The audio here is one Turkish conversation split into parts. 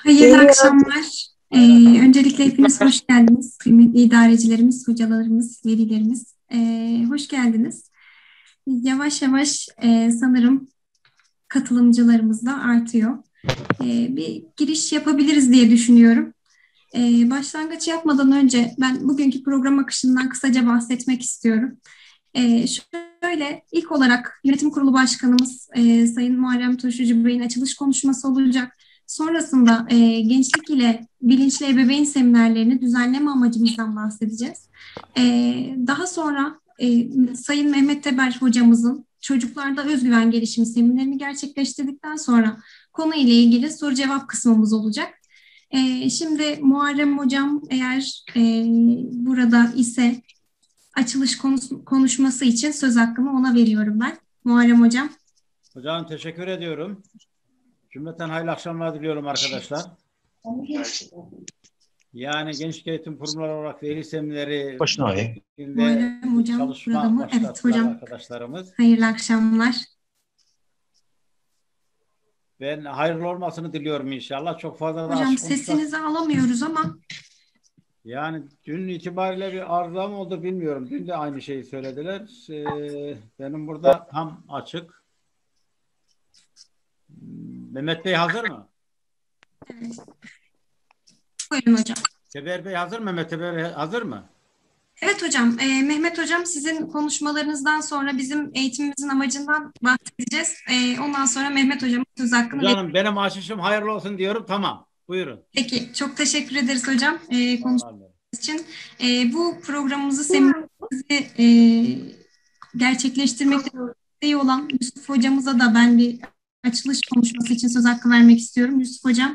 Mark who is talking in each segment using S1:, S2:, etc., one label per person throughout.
S1: Hayırlı akşamlar. Öncelikle hepiniz hoş geldiniz. Kıymetli idarecilerimiz, hocalarımız, velilerimiz. Hoş geldiniz. Yavaş yavaş sanırım katılımcılarımız da artıyor. Bir giriş yapabiliriz diye düşünüyorum. Başlangıç yapmadan önce ben bugünkü program akışından kısaca bahsetmek istiyorum. Şöyle ilk olarak Yönetim Kurulu Başkanımız Sayın Muharrem Taşucu Bey'in açılış konuşması olacak. Sonrasında gençlik ile bilinçli ebeveyn seminerlerini düzenleme amacımızdan bahsedeceğiz. Daha sonra Sayın Mehmet Teber hocamızın çocuklarda özgüven gelişimi seminerini gerçekleştirdikten sonra konu ile ilgili soru cevap kısmımız olacak. Şimdi Muharrem hocam eğer burada ise açılış konuşması için söz hakkımı ona veriyorum ben. Muharrem hocam.
S2: Hocam teşekkür ediyorum. Cümleten hayırlı akşamlar diliyorum arkadaşlar. Yani Gençlik Eğitim Kurumları olarak veli semineri
S1: Muharrem hocam
S2: çalışma
S1: burada mı? Evet hocam.
S2: Arkadaşlarımız.
S1: Hayırlı akşamlar.
S2: Ben hayırlı olmasını diliyorum inşallah. Çok fazla da
S1: hocam sesinizi alamıyoruz ama.
S2: Yani dün itibariyle bir arıza mı oldu bilmiyorum. Dün de aynı şeyi söylediler. Benim burada tam açık. Mehmet Bey hazır mı?
S1: Evet. Buyurun hocam.
S2: Teber Bey hazır mı? Mehmet Teber hazır mı?
S1: Evet hocam. Mehmet hocam sizin konuşmalarınızdan sonra bizim eğitimimizin amacından bahsedeceğiz. Ondan sonra Mehmet hocamın söz hakkını
S2: Hocam benim açışım hayırlı olsun diyorum. Tamam. Buyurun.
S1: Peki. Çok teşekkür ederiz hocam. Konuşmanız için. Bu programımızı seminerimizi gerçekleştirmekte olan Yusuf hocamıza da ben bir açılış konuşması için söz hakkı vermek istiyorum. Yusuf hocam.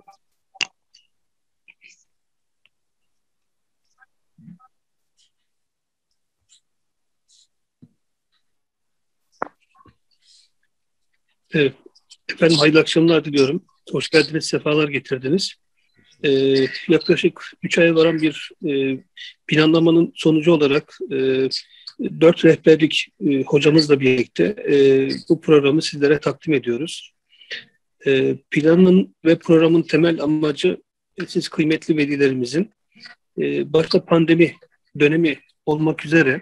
S3: Evet. Efendim hayırlı akşamlar diliyorum. Hoş geldiniz, sefalar getirdiniz. Yaklaşık 3 aya varan bir planlamanın sonucu olarak 4 rehberlik hocamızla birlikte bu programı sizlere takdim ediyoruz. Planın ve programın temel amacı siz kıymetli velilerimizin başta pandemi dönemi olmak üzere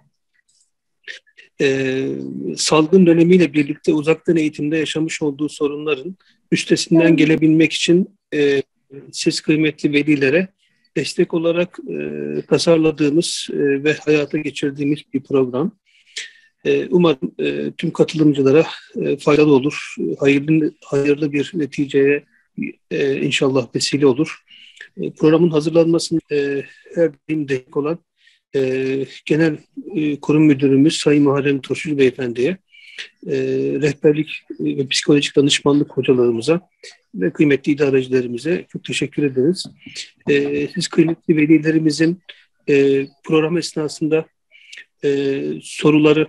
S3: salgın dönemiyle birlikte uzaktan eğitimde yaşamış olduğu sorunların üstesinden gelebilmek için siz kıymetli velilere destek olarak tasarladığımız ve hayata geçirdiğimiz bir program. Umarım tüm katılımcılara faydalı olur, hayırlı bir neticeye inşallah vesile olur. Programın hazırlanmasında her daim destek olan Genel Kurum Müdürümüz Sayın Muharrem Taşucu Beyefendi'ye, rehberlik ve psikolojik danışmanlık hocalarımıza ve kıymetli idarecilerimize çok teşekkür ederiz. Siz kıymetli velilerimizin program esnasında soruları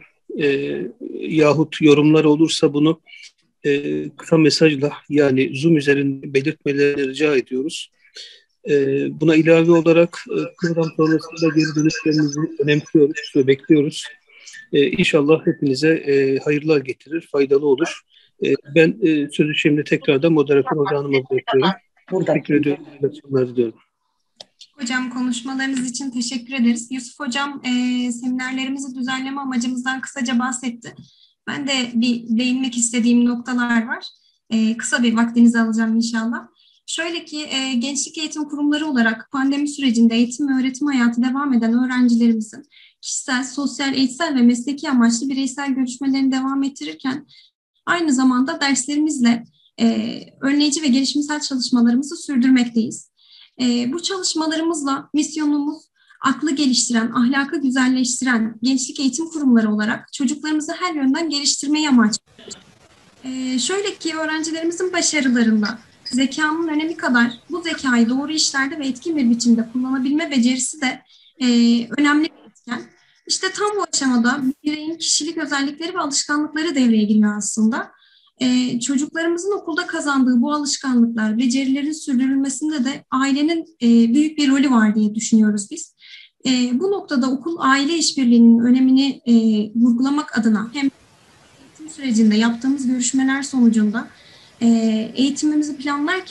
S3: yahut yorumları olursa bunu kısa mesajla yani Zoom üzerinde belirtmelerini rica ediyoruz. Buna ilave olarak program sonrasında geri dönüşlerinizi önemsiyoruz ve bekliyoruz. İnşallah hepinize hayırlar getirir, faydalı olur. Ben sözü şimdi tekrardan moderatör hocamıza bırakıyorum. Teşekkür ediyorum. Diliyorum.
S1: Hocam konuşmalarınız için teşekkür ederiz. Yusuf hocam seminerlerimizi düzenleme amacımızdan kısaca bahsetti. Ben de bir değinmek istediğim noktalar var. Kısa bir vaktinizi alacağım inşallah. Şöyle ki gençlik eğitim kurumları olarak pandemi sürecinde eğitim ve öğretim hayatı devam eden öğrencilerimizin kişisel, sosyal, eğitsel ve mesleki amaçlı bireysel görüşmelerini devam ettirirken aynı zamanda derslerimizle önleyici ve gelişimsel çalışmalarımızı sürdürmekteyiz. Bu çalışmalarımızla misyonumuz aklı geliştiren, ahlakı güzelleştiren gençlik eğitim kurumları olarak çocuklarımızı her yönden geliştirmeyi amaçlıyoruz. Şöyle ki öğrencilerimizin başarılarında zekanın önemi kadar bu zekayı doğru işlerde ve etkin bir biçimde kullanabilme becerisi de önemli bir etken. İşte tam bu aşamada bireyin kişilik özellikleri ve alışkanlıkları devreye giriyor aslında. Çocuklarımızın okulda kazandığı bu alışkanlıklar, becerilerin sürdürülmesinde de ailenin büyük bir rolü var diye düşünüyoruz biz. Bu noktada okul-aile işbirliğinin önemini vurgulamak adına hem eğitim sürecinde yaptığımız görüşmeler sonucunda eğitimimizi planlarken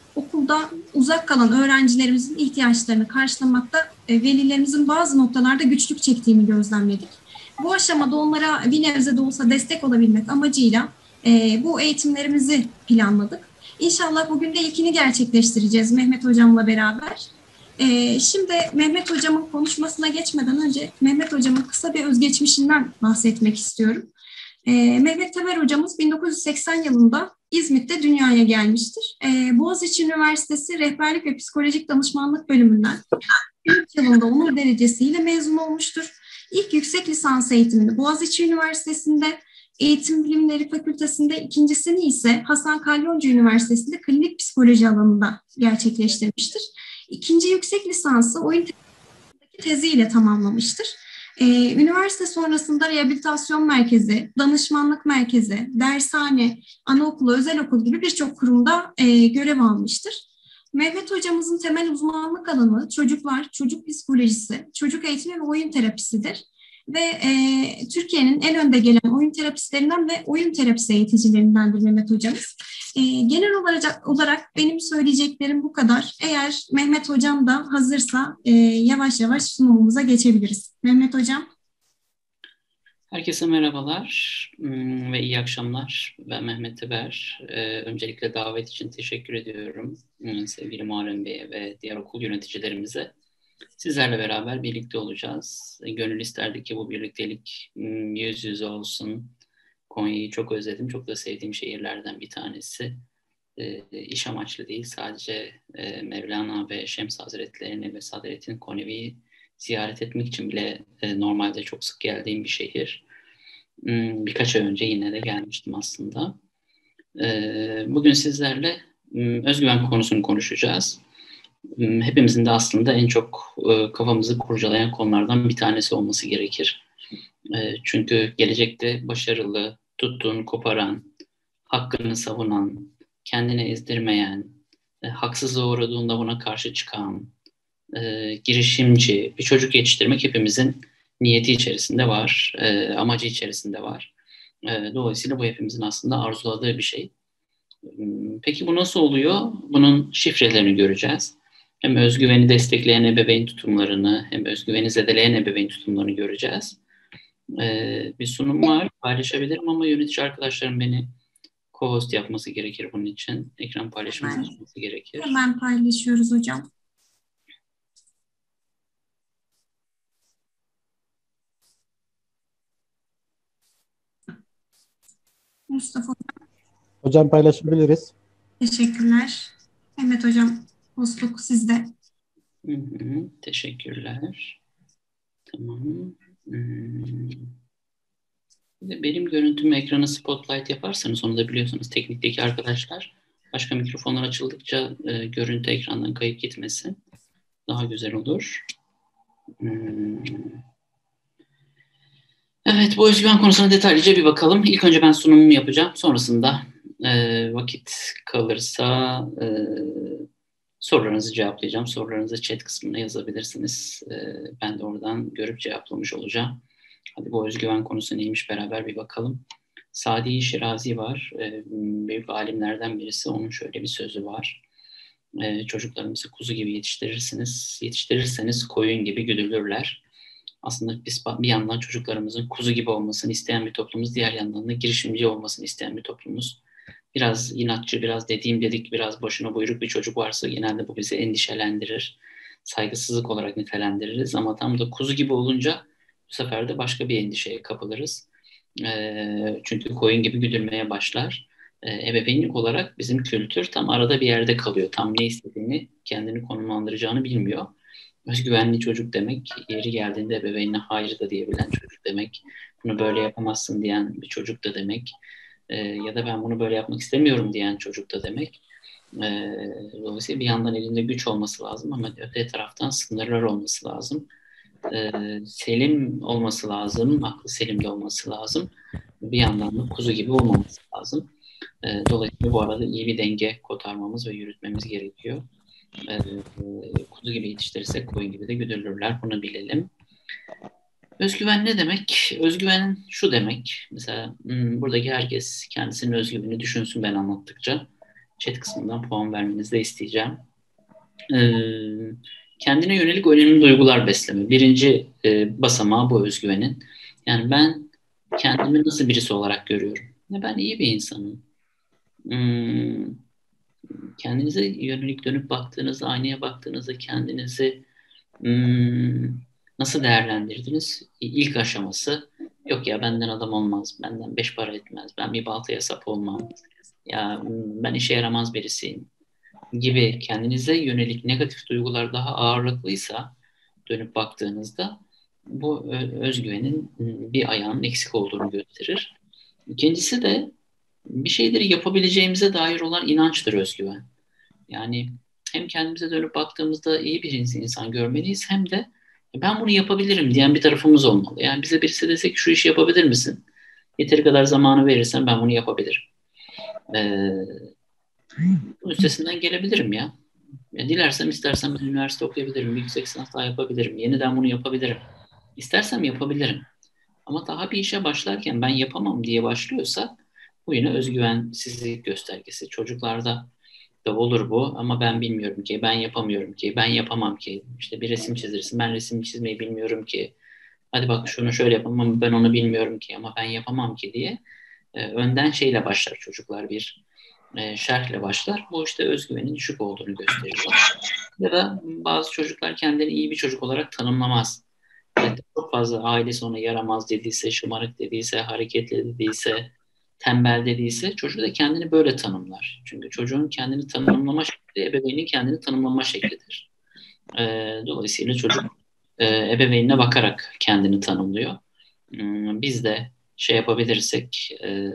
S1: okulda uzak kalan öğrencilerimizin ihtiyaçlarını karşılamakta velilerimizin bazı noktalarda güçlük çektiğini gözlemledik. Bu aşamada onlara bir nebze de olsa destek olabilmek amacıyla bu eğitimlerimizi planladık. İnşallah bugün de ilkini gerçekleştireceğiz Mehmet Hocam'la beraber. Şimdi Mehmet Hocam'ın konuşmasına geçmeden önce Mehmet Hocam'ın kısa bir özgeçmişinden bahsetmek istiyorum. Mehmet Teber hocamız 1980 yılında İzmit'te dünyaya gelmiştir. Boğaziçi Üniversitesi Rehberlik ve Psikolojik Danışmanlık bölümünden 3 yılında onur derecesiyle mezun olmuştur. İlk yüksek lisans eğitimini Boğaziçi Üniversitesi'nde, Eğitim Bilimleri Fakültesi'nde, ikincisini ise Hasan Kalyoncu Üniversitesi'nde klinik psikoloji alanında gerçekleştirmiştir. İkinci yüksek lisansı oyun teziyle tamamlamıştır. Üniversite sonrasında rehabilitasyon merkezi, danışmanlık merkezi, dershane, anaokulu, özel okul gibi birçok kurumda görev almıştır. Mehmet hocamızın temel uzmanlık alanı çocuklar, çocuk psikolojisi, çocuk eğitimi ve oyun terapisidir. Ve Türkiye'nin en önde gelen oyun terapistlerinden ve oyun terapisi eğiticilerindendir Mehmet hocamız. Genel olarak benim söyleyeceklerim bu kadar. Eğer Mehmet hocam da hazırsa yavaş yavaş sunumumuza geçebiliriz. Mehmet hocam.
S4: Herkese merhabalar ve iyi akşamlar. Ben Mehmet Teber. Öncelikle davet için teşekkür ediyorum sevgili Muharrem Bey'e ve diğer okul yöneticilerimize. Sizlerle beraber birlikte olacağız. Gönül isterdi ki bu birliktelik yüz yüze olsun. Konya'yı çok özledim. Çok da sevdiğim şehirlerden bir tanesi. İş amaçlı değil, sadece Mevlana ve Şems Hazretlerini ve Sadrettin Konevi'yi ziyaret etmek için bile normalde çok sık geldiğim bir şehir. Birkaç ay önce yine de gelmiştim aslında. Bugün sizlerle özgüven konusunu konuşacağız. Hepimizin de aslında en çok kafamızı kurcalayan konulardan bir tanesi olması gerekir. Çünkü gelecekte başarılı, tuttuğunu koparan, hakkını savunan, kendini ezdirmeyen, haksızlığa uğradığında buna karşı çıkan, girişimci bir çocuk yetiştirmek hepimizin niyeti içerisinde var, amacı içerisinde var. Dolayısıyla bu hepimizin aslında arzuladığı bir şey. Peki bu nasıl oluyor? Bunun şifrelerini göreceğiz. Hem özgüveni destekleyen ebeveyn tutumlarını, hem özgüveni zedeleyen ebeveyn tutumlarını göreceğiz. Bir sunum var, paylaşabilirim ama yönetici arkadaşlarım beni co-host yapması gerekir bunun için. Ekran paylaşımı yapması gerekir.
S1: Hemen paylaşıyoruz hocam. Mustafa hocam.
S5: Hocam paylaşabiliriz.
S1: Teşekkürler. Mehmet hocam, hostluk sizde.
S4: Teşekkürler. Tamam. Benim görüntümü ekrana spotlight yaparsanız onu da biliyorsunuz teknikteki arkadaşlar. Başka mikrofonlar açıldıkça görüntü ekrandan kayıp gitmesin. Daha güzel olur. Evet, bu özgüven konusuna detaylıca bir bakalım. İlk önce ben sunumumu yapacağım. Sonrasında vakit kalırsa sorularınızı cevaplayacağım. Sorularınızı chat kısmına yazabilirsiniz. Ben de oradan görüp cevaplamış olacağım. Hadi bu özgüven konusu neymiş beraber bir bakalım. Sadi Şirazi var. Büyük alimlerden birisi. Onun şöyle bir sözü var. Çocuklarımızı kuzu gibi yetiştirirseniz koyun gibi güdülürler. Aslında biz bir yandan çocuklarımızın kuzu gibi olmasını isteyen bir toplumuz, diğer yandan da girişimci olmasını isteyen bir toplumuz. Biraz inatçı, biraz dedik, biraz başına buyruk bir çocuk varsa genelde bu bizi endişelendirir. Saygısızlık olarak nitelendiririz ama tam da kuzu gibi olunca bu sefer de başka bir endişeye kapılırız. Çünkü koyun gibi güdülmeye başlar. Ebeveynlik olarak bizim kültür tam arada bir yerde kalıyor. Tam ne istediğini, kendini konumlandıracağını bilmiyor. Özgüvenli çocuk demek, yeri geldiğinde ebeveynine hayır da diyebilen çocuk demek. Bunu böyle yapamazsın diyen bir çocuk da demek. Ya da ben bunu böyle yapmak istemiyorum diyen çocuk da demek. Dolayısıyla bir yandan elinde güç olması lazım ama öte taraftan sınırlar olması lazım. Selim olması lazım, aklı selimde olması lazım. Bir yandan da kuzu gibi olmaması lazım. Dolayısıyla bu arada iyi bir denge kotarmamız ve yürütmemiz gerekiyor. Kuzu gibi yetiştirirsek koyun gibi de güdülürler. Bunu bilelim. Özgüven ne demek? Özgüven şu demek. Mesela buradaki herkes kendisinin özgüvenini düşünsün ben anlattıkça. chat kısmından puan vermenizi de isteyeceğim. Kendine yönelik önemli duygular besleme. Birinci basamağı bu özgüvenin. Yani ben kendimi nasıl birisi olarak görüyorum? Ya ben iyi bir insanım. Kendinize yönelik dönüp baktığınızda, aynaya baktığınızda kendinizi nasıl değerlendirdiniz? İlk aşaması, yok ya benden adam olmaz, benden 5 para etmez, ben bir baltaya sap olmam, ya ben işe yaramaz birisiyim gibi kendinize yönelik negatif duygular daha ağırlıklıysa dönüp baktığınızda bu özgüvenin bir ayağının eksik olduğunu gösterir. İkincisi de bir şeyleri yapabileceğimize dair olan inançtır özgüven. Yani hem kendimize dönüp baktığımızda iyi bir insan görmeliyiz, hem de ben bunu yapabilirim diyen bir tarafımız olmalı. Yani bize birisi dese ki şu işi yapabilir misin? Yeteri kadar zamanı verirsen ben bunu yapabilirim. Bunun üstesinden gelebilirim ya. Dilersem istersem ben üniversite okuyabilirim, bir yüksek lisans daha yapabilirim, yeniden bunu yapabilirim. İstersem yapabilirim. Ama daha bir işe başlarken ben yapamam diye başlıyorsa bu yine özgüvensizlik göstergesi. Çocuklarda da olur bu, ama ben bilmiyorum ki, ben yapamıyorum ki, ben yapamam ki. İşte bir resim çizirsin, ben resim çizmeyi bilmiyorum ki. Hadi bak şunu şöyle yapamam ama ben onu bilmiyorum ki, ama ben yapamam ki diye önden şeyle başlar çocuklar, bir şerhle başlar. Bu işte özgüvenin düşük olduğunu gösteriyor. Ya da bazı çocuklar kendini iyi bir çocuk olarak tanımlamaz. Evet, çok fazla ailesi ona yaramaz dediyse, şımarık dediyse, hareketli dediyse, tembel dediyse çocuk da kendini böyle tanımlar. Çünkü çocuğun kendini tanımlama şekli ebeveynin kendini tanımlama şeklidir. Dolayısıyla çocuk ebeveynine bakarak kendini tanımlıyor. Biz de şey yapabilirsek,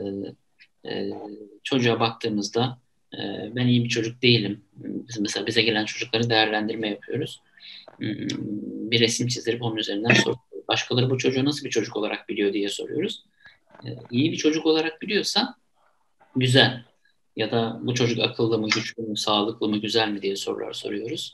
S4: çocuğa baktığımızda ben iyi bir çocuk değilim. Biz mesela bize gelen çocukları değerlendirme yapıyoruz. Bir resim çizdirip onun üzerinden soruyoruz. Başkaları bu çocuğu nasıl bir çocuk olarak biliyor diye soruyoruz. İyi bir çocuk olarak biliyorsa güzel. Ya da bu çocuk akıllı mı, güçlü mü, sağlıklı mı, güzel mi diye sorular soruyoruz.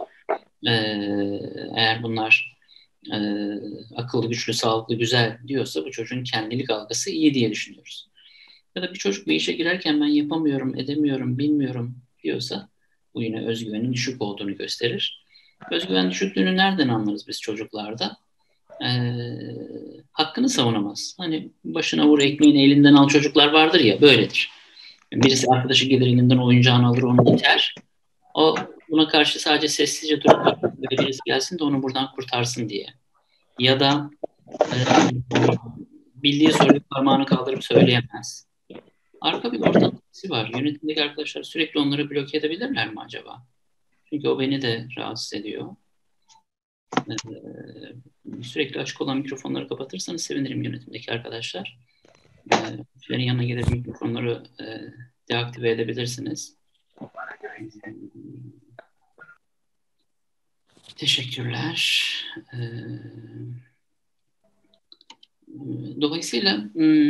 S4: Eğer bunlar akıllı, güçlü, sağlıklı, güzel diyorsa bu çocuğun kendilik algısı iyi diye düşünüyoruz. Ya da bir çocuk bir işe girerken ben yapamıyorum, edemiyorum, bilmiyorum diyorsa bu yine özgüvenin düşük olduğunu gösterir. Özgüven düşüklüğünü nereden anlarız biz çocuklarda? Hakkını savunamaz. Hani başına vur ekmeğini elinden al çocuklar vardır ya, böyledir. Birisi arkadaşı gelir elinden oyuncağını alır onu iter. O buna karşı sadece sessizce durup böyle birisi gelsin de onu buradan kurtarsın diye. Ya da bildiği soruyu parmağını kaldırıp söyleyemez. Arka bir ortam sesi var. Yönetimdeki arkadaşlar sürekli onları bloke edebilirler mi acaba? Çünkü o beni de rahatsız ediyor. Sürekli açık olan mikrofonları kapatırsanız sevinirim yönetimdeki arkadaşlar. Kişilerin yanına gelip mikrofonları deaktive edebilirsiniz. Teşekkürler. Dolayısıyla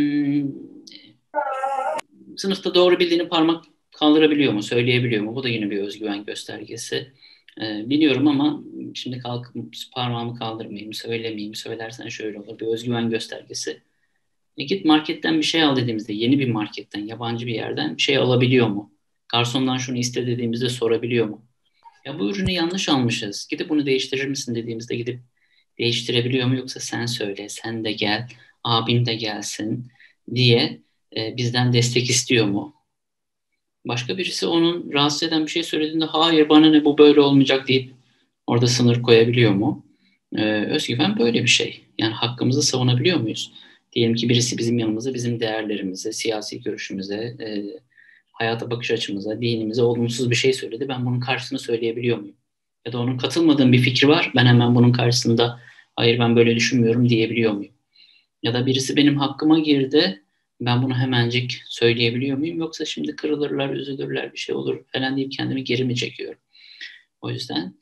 S4: sınıfta doğru bildiğini parmak kaldırabiliyor mu, söyleyebiliyor mu? Bu da yine bir özgüven göstergesi. Biliyorum ama şimdi kalkıp parmağımı kaldırmayayım, söylemeyeyim, söylersen şöyle olur. Bir özgüven göstergesi. Git marketten bir şey al dediğimizde, yeni bir marketten, yabancı bir yerden bir şey alabiliyor mu? Garsondan şunu iste dediğimizde sorabiliyor mu? Ya bu ürünü yanlış almışız, gidip bunu değiştirir misin dediğimizde gidip değiştirebiliyor mu? Yoksa sen söyle, sen de gel, abim de gelsin diye bizden destek istiyor mu? Başka birisi onun rahatsız eden bir şey söylediğinde hayır bana ne bu böyle olmayacak deyip orada sınır koyabiliyor mu? Özgüven böyle bir şey. Yani hakkımızı savunabiliyor muyuz? Diyelim ki birisi bizim yanımıza, bizim değerlerimize, siyasi görüşümüze, hayata bakış açımıza, dinimize olumsuz bir şey söyledi. Ben bunun karşısında söyleyebiliyor muyum? Ya da onun katılmadığım bir fikri var. Ben hemen bunun karşısında hayır ben böyle düşünmüyorum diyebiliyor muyum? Ya da birisi benim hakkıma girdi. Ben bunu hemencik söyleyebiliyor muyum? Yoksa şimdi kırılırlar, üzülürler, bir şey olur falan deyip kendimi geri mi çekiyorum? O yüzden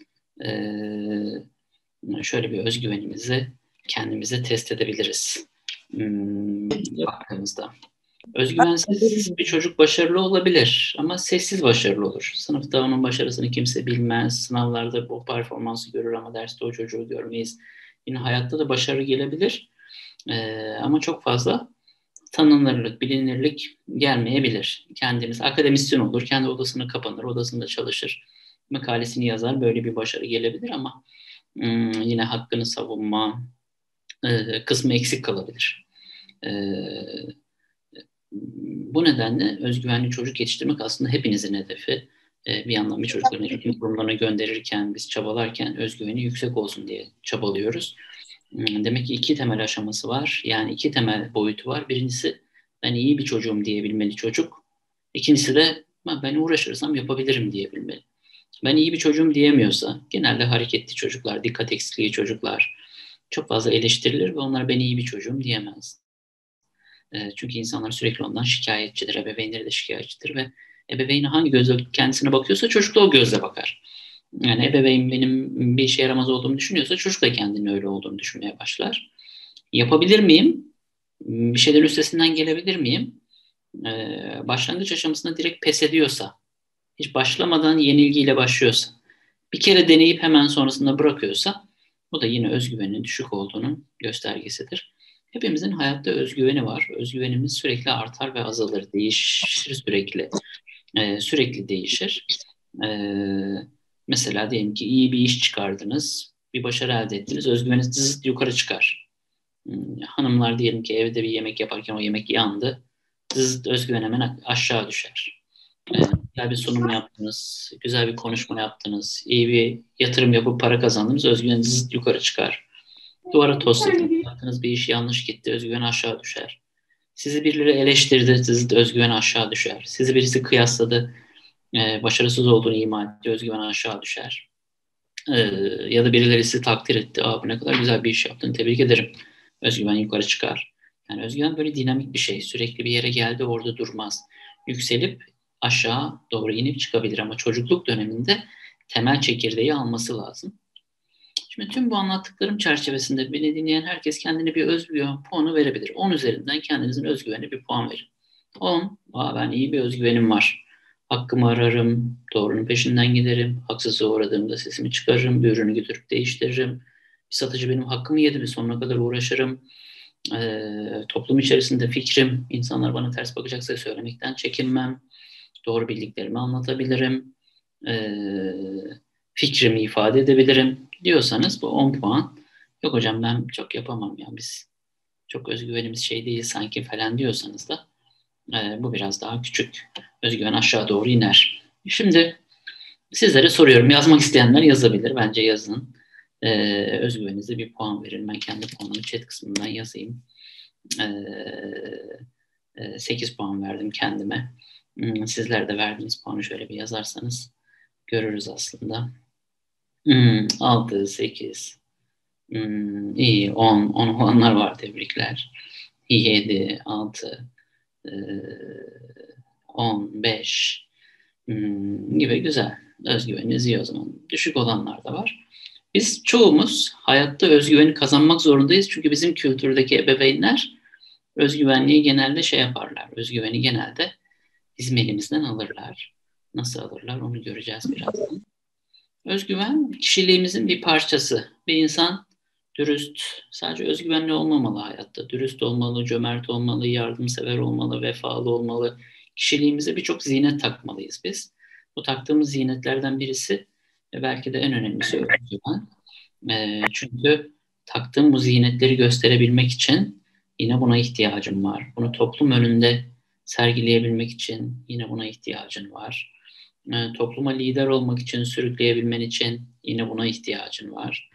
S4: şöyle bir özgüvenimizi kendimize test edebiliriz. Baktığımızda. Özgüvensiz bir çocuk başarılı olabilir ama sessiz başarılı olur. Sınıfta onun başarısını kimse bilmez. Sınavlarda bu performansı görür ama derste o çocuğu görmeyiz. Yine hayatta da başarı gelebilir. Ama çok fazla tanınırlık, bilinirlik gelmeyebilir. Kendimiz akademisyen olur, kendi odasına kapanır, odasında çalışır, makalesini yazar, böyle bir başarı gelebilir ama yine hakkını savunma kısmı eksik kalabilir. Bu nedenle özgüvenli çocuk yetiştirmek aslında hepinizin hedefi. Bir yandan bir çocukların eğitim kurumlarına gönderirken, biz çabalarken özgüveni yüksek olsun diye çabalıyoruz. Demek ki 2 temel aşaması var. Yani 2 temel boyutu var. Birincisi, ben iyi bir çocuğum diyebilmeli çocuk. İkincisi de ben uğraşırsam yapabilirim diyebilmeli. Ben iyi bir çocuğum diyemiyorsa, genelde hareketli çocuklar, dikkat eksikliği çocuklar çok fazla eleştirilir ve onlar ben iyi bir çocuğum diyemez. Çünkü insanlar sürekli ondan şikayetçidir, ebeveynleri de şikayetçidir ve ebeveyn hangi gözle kendisine bakıyorsa çocuk da o gözle bakar. Yani ebeveyn benim bir işe yaramaz olduğumu düşünüyorsa çocuk da kendini öyle olduğunu düşünmeye başlar. Yapabilir miyim? Bir şeylerin üstesinden gelebilir miyim? Başlangıç aşamasında direkt pes ediyorsa, hiç başlamadan yenilgiyle başlıyorsa, bir kere deneyip hemen sonrasında bırakıyorsa, bu da yine özgüvenin düşük olduğunun göstergesidir. Hepimizin hayatta özgüveni var. Özgüvenimiz sürekli artar ve azalır, değişir sürekli. Sürekli değişir. Mesela diyelim ki iyi bir iş çıkardınız, bir başarı elde ettiniz, özgüveniniz zıt yukarı çıkar. Hanımlar diyelim ki evde bir yemek yaparken o yemek yandı, zıt özgüven hemen aşağı düşer. Güzel bir sunum yaptınız, güzel bir konuşma yaptınız, iyi bir yatırım yapıp para kazandınız, özgüveniniz zıt yukarı çıkar. Duvara tosladınız, yaptığınız bir iş yanlış gitti, özgüven aşağı düşer. Sizi birileri eleştirdi, zıt özgüven aşağı düşer. Sizi birisi kıyasladı, başarısız olduğunu ima etti, özgüven aşağı düşer. Ya da birileri sizi takdir etti, bu ne kadar güzel bir iş yaptın, tebrik ederim. Özgüven yukarı çıkar. Yani özgüven böyle dinamik bir şey. Sürekli bir yere geldi, orada durmaz. Yükselip aşağı doğru inip çıkabilir ama çocukluk döneminde temel çekirdeği alması lazım. Şimdi tüm bu anlattıklarım çerçevesinde beni dinleyen herkes kendine bir özgüven puanı verebilir. 10 üzerinden kendinizin özgüvenine bir puan verin. 10, ben iyi bir özgüvenim var. Hakkımı ararım, doğrunun peşinden giderim, haksızlığa uğradığımda sesimi çıkarırım, bir ürünü götürüp değiştiririm. Bir satıcı benim hakkımı yedi mi sonuna kadar uğraşırım. Toplum içerisinde fikrim, insanlar bana ters bakacaksa söylemekten çekinmem. Doğru bildiklerimi anlatabilirim. Fikrimi ifade edebilirim diyorsanız bu 10 puan. Yok hocam ben çok yapamam ya, biz çok özgüvenimiz şey değil sanki falan diyorsanız da bu biraz daha küçük. Özgüven aşağı doğru iner. Şimdi sizlere soruyorum. Yazmak isteyenler yazabilir. Bence yazın. Özgüveninize bir puan verin. Ben kendi puanımı chat kısmından yazayım. 8 puan verdim kendime. Sizler de verdiğiniz puanı şöyle bir yazarsanız görürüz aslında. 6, 8, iyi, 10 olanlar var, tebrikler. 7, 6, 10, 5 gibi güzel. Özgüveniniz iyi o zaman. Düşük olanlar da var. Biz çoğumuz hayatta özgüveni kazanmak zorundayız. Çünkü bizim kültürdeki ebeveynler özgüvenliği genelde şey yaparlar. Özgüveni genelde bizim elimizden alırlar. Nasıl alırlar onu göreceğiz birazdan. Özgüven kişiliğimizin bir parçası. Bir insan dürüst, sadece özgüvenli olmamalı hayatta. Dürüst olmalı, cömert olmalı, yardımsever olmalı, vefalı olmalı. Kişiliğimize birçok ziynet takmalıyız biz. Bu taktığımız ziynetlerden birisi ve belki de en önemlisi özgüven. Çünkü taktığım bu ziynetleri gösterebilmek için yine buna ihtiyacım var. Bunu toplum önünde sergileyebilmek için yine buna ihtiyacın var. Topluma lider olmak için, sürükleyebilmen için yine buna ihtiyacın var.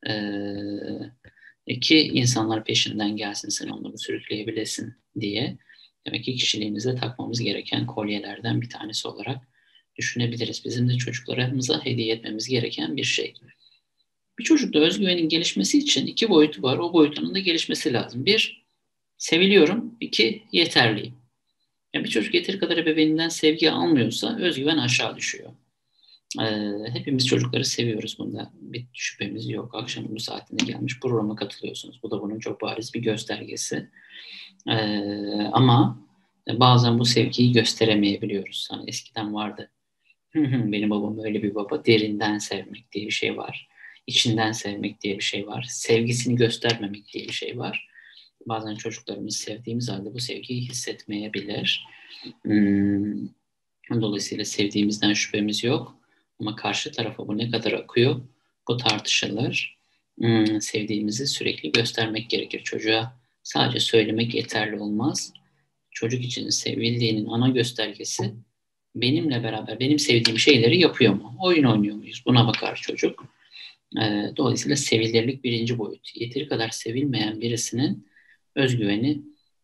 S4: Ki insanlar peşinden gelsin, sen onları sürükleyebilesin diye. Demek ki kişiliğimizde takmamız gereken kolyelerden bir tanesi olarak düşünebiliriz. Bizim de çocuklarımıza hediye etmemiz gereken bir şey. Bir çocukta özgüvenin gelişmesi için 2 boyutu var. O boyutunun da gelişmesi lazım. 1, seviliyorum. 2, yeterliyim. Yani bir çocuk yeteri kadar ebeveyninden sevgi almıyorsa özgüven aşağı düşüyor. Hepimiz çocukları seviyoruz, bunda bir şüphemiz yok. Akşamın bu saatinde gelmiş programa katılıyorsunuz. Bu da bunun çok bariz bir göstergesi. Ama bazen bu sevgiyi gösteremeyebiliyoruz. Hani eskiden vardı. Benim babam öyle bir baba. Derinden sevmek diye bir şey var. İçinden sevmek diye bir şey var. Sevgisini göstermemek diye bir şey var. Bazen çocuklarımız sevdiğimiz halde bu sevgiyi hissetmeyebilir. Dolayısıyla sevdiğimizden şüphemiz yok. Ama karşı tarafa bu ne kadar akıyor, bu tartışılır. Sevdiğimizi sürekli göstermek gerekir çocuğa. Sadece söylemek yeterli olmaz. Çocuk için sevildiğinin ana göstergesi benimle beraber benim sevdiğim şeyleri yapıyor mu? Oyun oynuyor muyuz? Buna bakar çocuk. Dolayısıyla sevilirlik birinci boyut. Yeteri kadar sevilmeyen birisinin özgüveni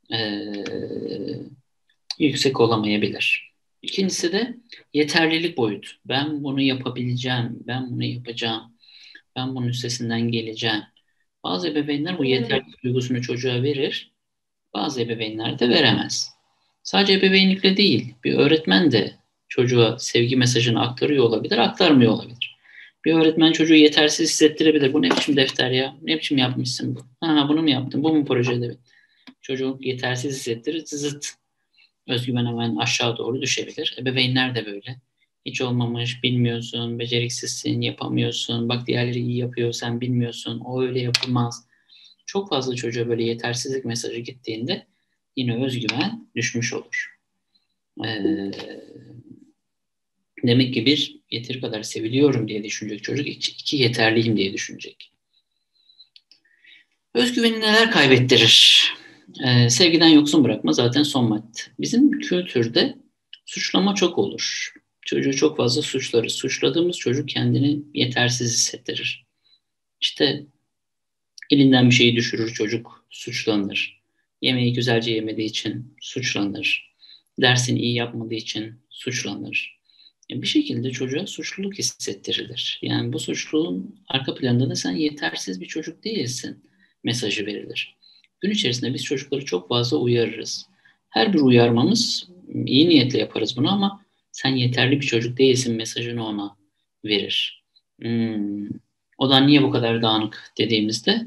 S4: yüksek olamayabilir. İkincisi de yeterlilik boyutu. Ben bunu yapabileceğim, ben bunu yapacağım, ben bunun üstesinden geleceğim. Bazı ebeveynler bu yeterlilik duygusunu çocuğa verir, bazı ebeveynler de veremez. Sadece ebeveynlikle değil, bir öğretmen de çocuğa sevgi mesajını aktarıyor olabilir, aktarmıyor olabilir. Bir öğretmen çocuğu yetersiz hissettirebilir. Bu ne biçim defter ya? Ne biçim yapmışsın bu? Ha, bunu mu yaptın? Bu mu projede? Çocuğu yetersiz hissettirir. Zıt. Özgüven hemen aşağı doğru düşebilir. Ebeveynler de böyle. Hiç olmamış, bilmiyorsun, beceriksizsin, yapamıyorsun. Bak diğerleri iyi yapıyor, sen bilmiyorsun. O öyle yapılmaz. Çok fazla çocuğa böyle yetersizlik mesajı gittiğinde yine özgüven düşmüş olur. Demek ki bir, yeteri kadar seviliyorum diye düşünecek çocuk. İki, yeterliyim diye düşünecek. Özgüveni neler kaybettirir? Sevgiden yoksun bırakma zaten son madde. Bizim kültürde suçlama çok olur. Çocuğu çok fazla suçlarız. Suçladığımız çocuk kendini yetersiz hissettirir. İşte elinden bir şeyi düşürür çocuk, suçlanır. Yemeği güzelce yemediği için suçlanır. Dersini iyi yapmadığı için suçlanır. Bir şekilde çocuğa suçluluk hissettirilir. Yani bu suçluluğun arka planında da sen yetersiz bir çocuk değilsin mesajı verilir. Gün içerisinde biz çocukları çok fazla uyarırız. Her bir uyarmamız, iyi niyetle yaparız bunu ama sen yeterli bir çocuk değilsin mesajını ona verir. Odan niye bu kadar dağınık dediğimizde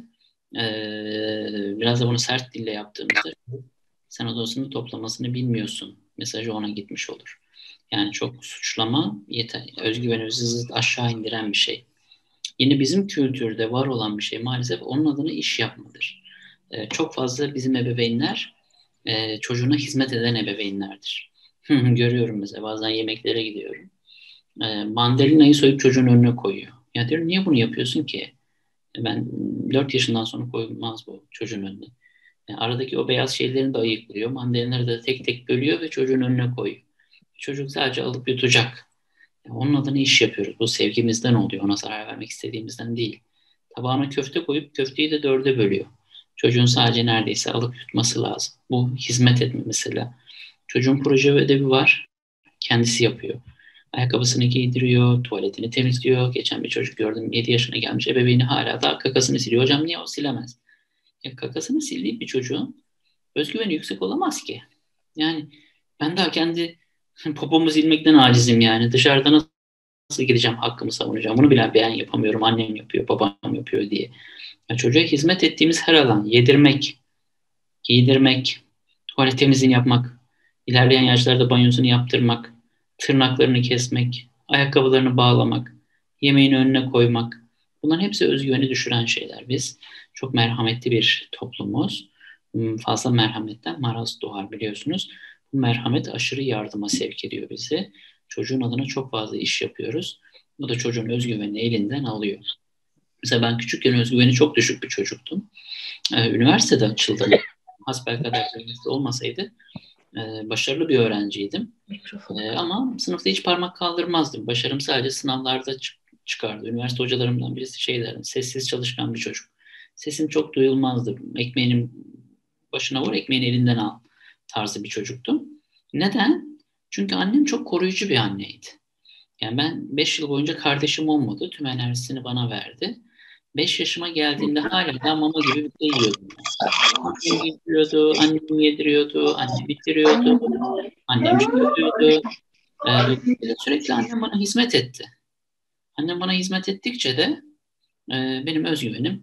S4: biraz da bunu sert dille yaptığımızda sen odasını toplamasını bilmiyorsun mesajı ona gitmiş olur. Yani çok suçlama özgüvenimizi zıt aşağı indiren bir şey. Yine bizim kültürde var olan bir şey maalesef onun adına iş yapmadır. Çok fazla bizim ebeveynler çocuğuna hizmet eden ebeveynlerdir. Görüyorum mesela bazen yemeklere gidiyorum. Mandalinayı soyup çocuğun önüne koyuyor. Ya diyorum niye bunu yapıyorsun ki? Ben 4 yaşından sonra koyulmaz bu çocuğun önüne. Yani aradaki o beyaz şeylerini de ayıklıyor. Mandalinaları da tek tek bölüyor ve çocuğun önüne koyuyor. Çocuk sadece alıp yutacak. Yani onun adına iş yapıyoruz. Bu sevgimizden oluyor. Ona zarar vermek istediğimizden değil. Tabağına köfte koyup köfteyi de 4'e bölüyor. Çocuğun sadece neredeyse alıp yutması lazım. Bu hizmet etme mesela. Çocuğun proje ve ödevi var. Kendisi yapıyor. Ayakkabısını giydiriyor, tuvaletini temizliyor. Geçen bir çocuk gördüm 7 yaşına gelmiş. Ebeveyni hala da kakasını siliyor. Hocam niye o silemez? Kakasını sildiği bir çocuğun özgüveni yüksek olamaz ki. Yani ben daha kendi popomu silmekten acizim yani. Dışarıda nasıl gideceğim, hakkımı savunacağım. Bunu bile ben yapamıyorum. Annem yapıyor, babam yapıyor diye. Ya çocuğa hizmet ettiğimiz her alan, yedirmek, giydirmek, tuvalet temizliğini yapmak, ilerleyen yaşlarda banyosunu yaptırmak, tırnaklarını kesmek, ayakkabılarını bağlamak, yemeğini önüne koymak. Bunların hepsi özgüveni düşüren şeyler. Biz çok merhametli bir toplumuz. Fazla merhametten maraz doğar biliyorsunuz. Bu merhamet aşırı yardıma sevk ediyor bizi. Çocuğun adına çok fazla iş yapıyoruz. Bu da çocuğun özgüvenini elinden alıyor. Mesela ben küçükken özgüveni çok düşük bir çocuktum. Üniversitede açıldım. Hasbelkader üniversite olmasaydı başarılı bir öğrenciydim. Ama sınıfta hiç parmak kaldırmazdım. Başarım sadece sınavlarda çıkardı. Üniversite hocalarımdan birisi şey derdi, sessiz çalışkan bir çocuk. Sesim çok duyulmazdı. Ekmeğinin başına vur, ekmeğini elinden al tarzı bir çocuktum. Neden? Çünkü annem çok koruyucu bir anneydi. Yani ben 5 yıl boyunca kardeşim olmadı. Tüm enerjisini bana verdi. 5 yaşıma geldiğimde hala da mama gibi bir şey yiyordum. Annem yediriyordu, annem yediriyordu, annem bitiriyordu, annem çıkarıyordu. Sürekli annem bana hizmet etti. Annem bana hizmet ettikçe de benim özgüvenim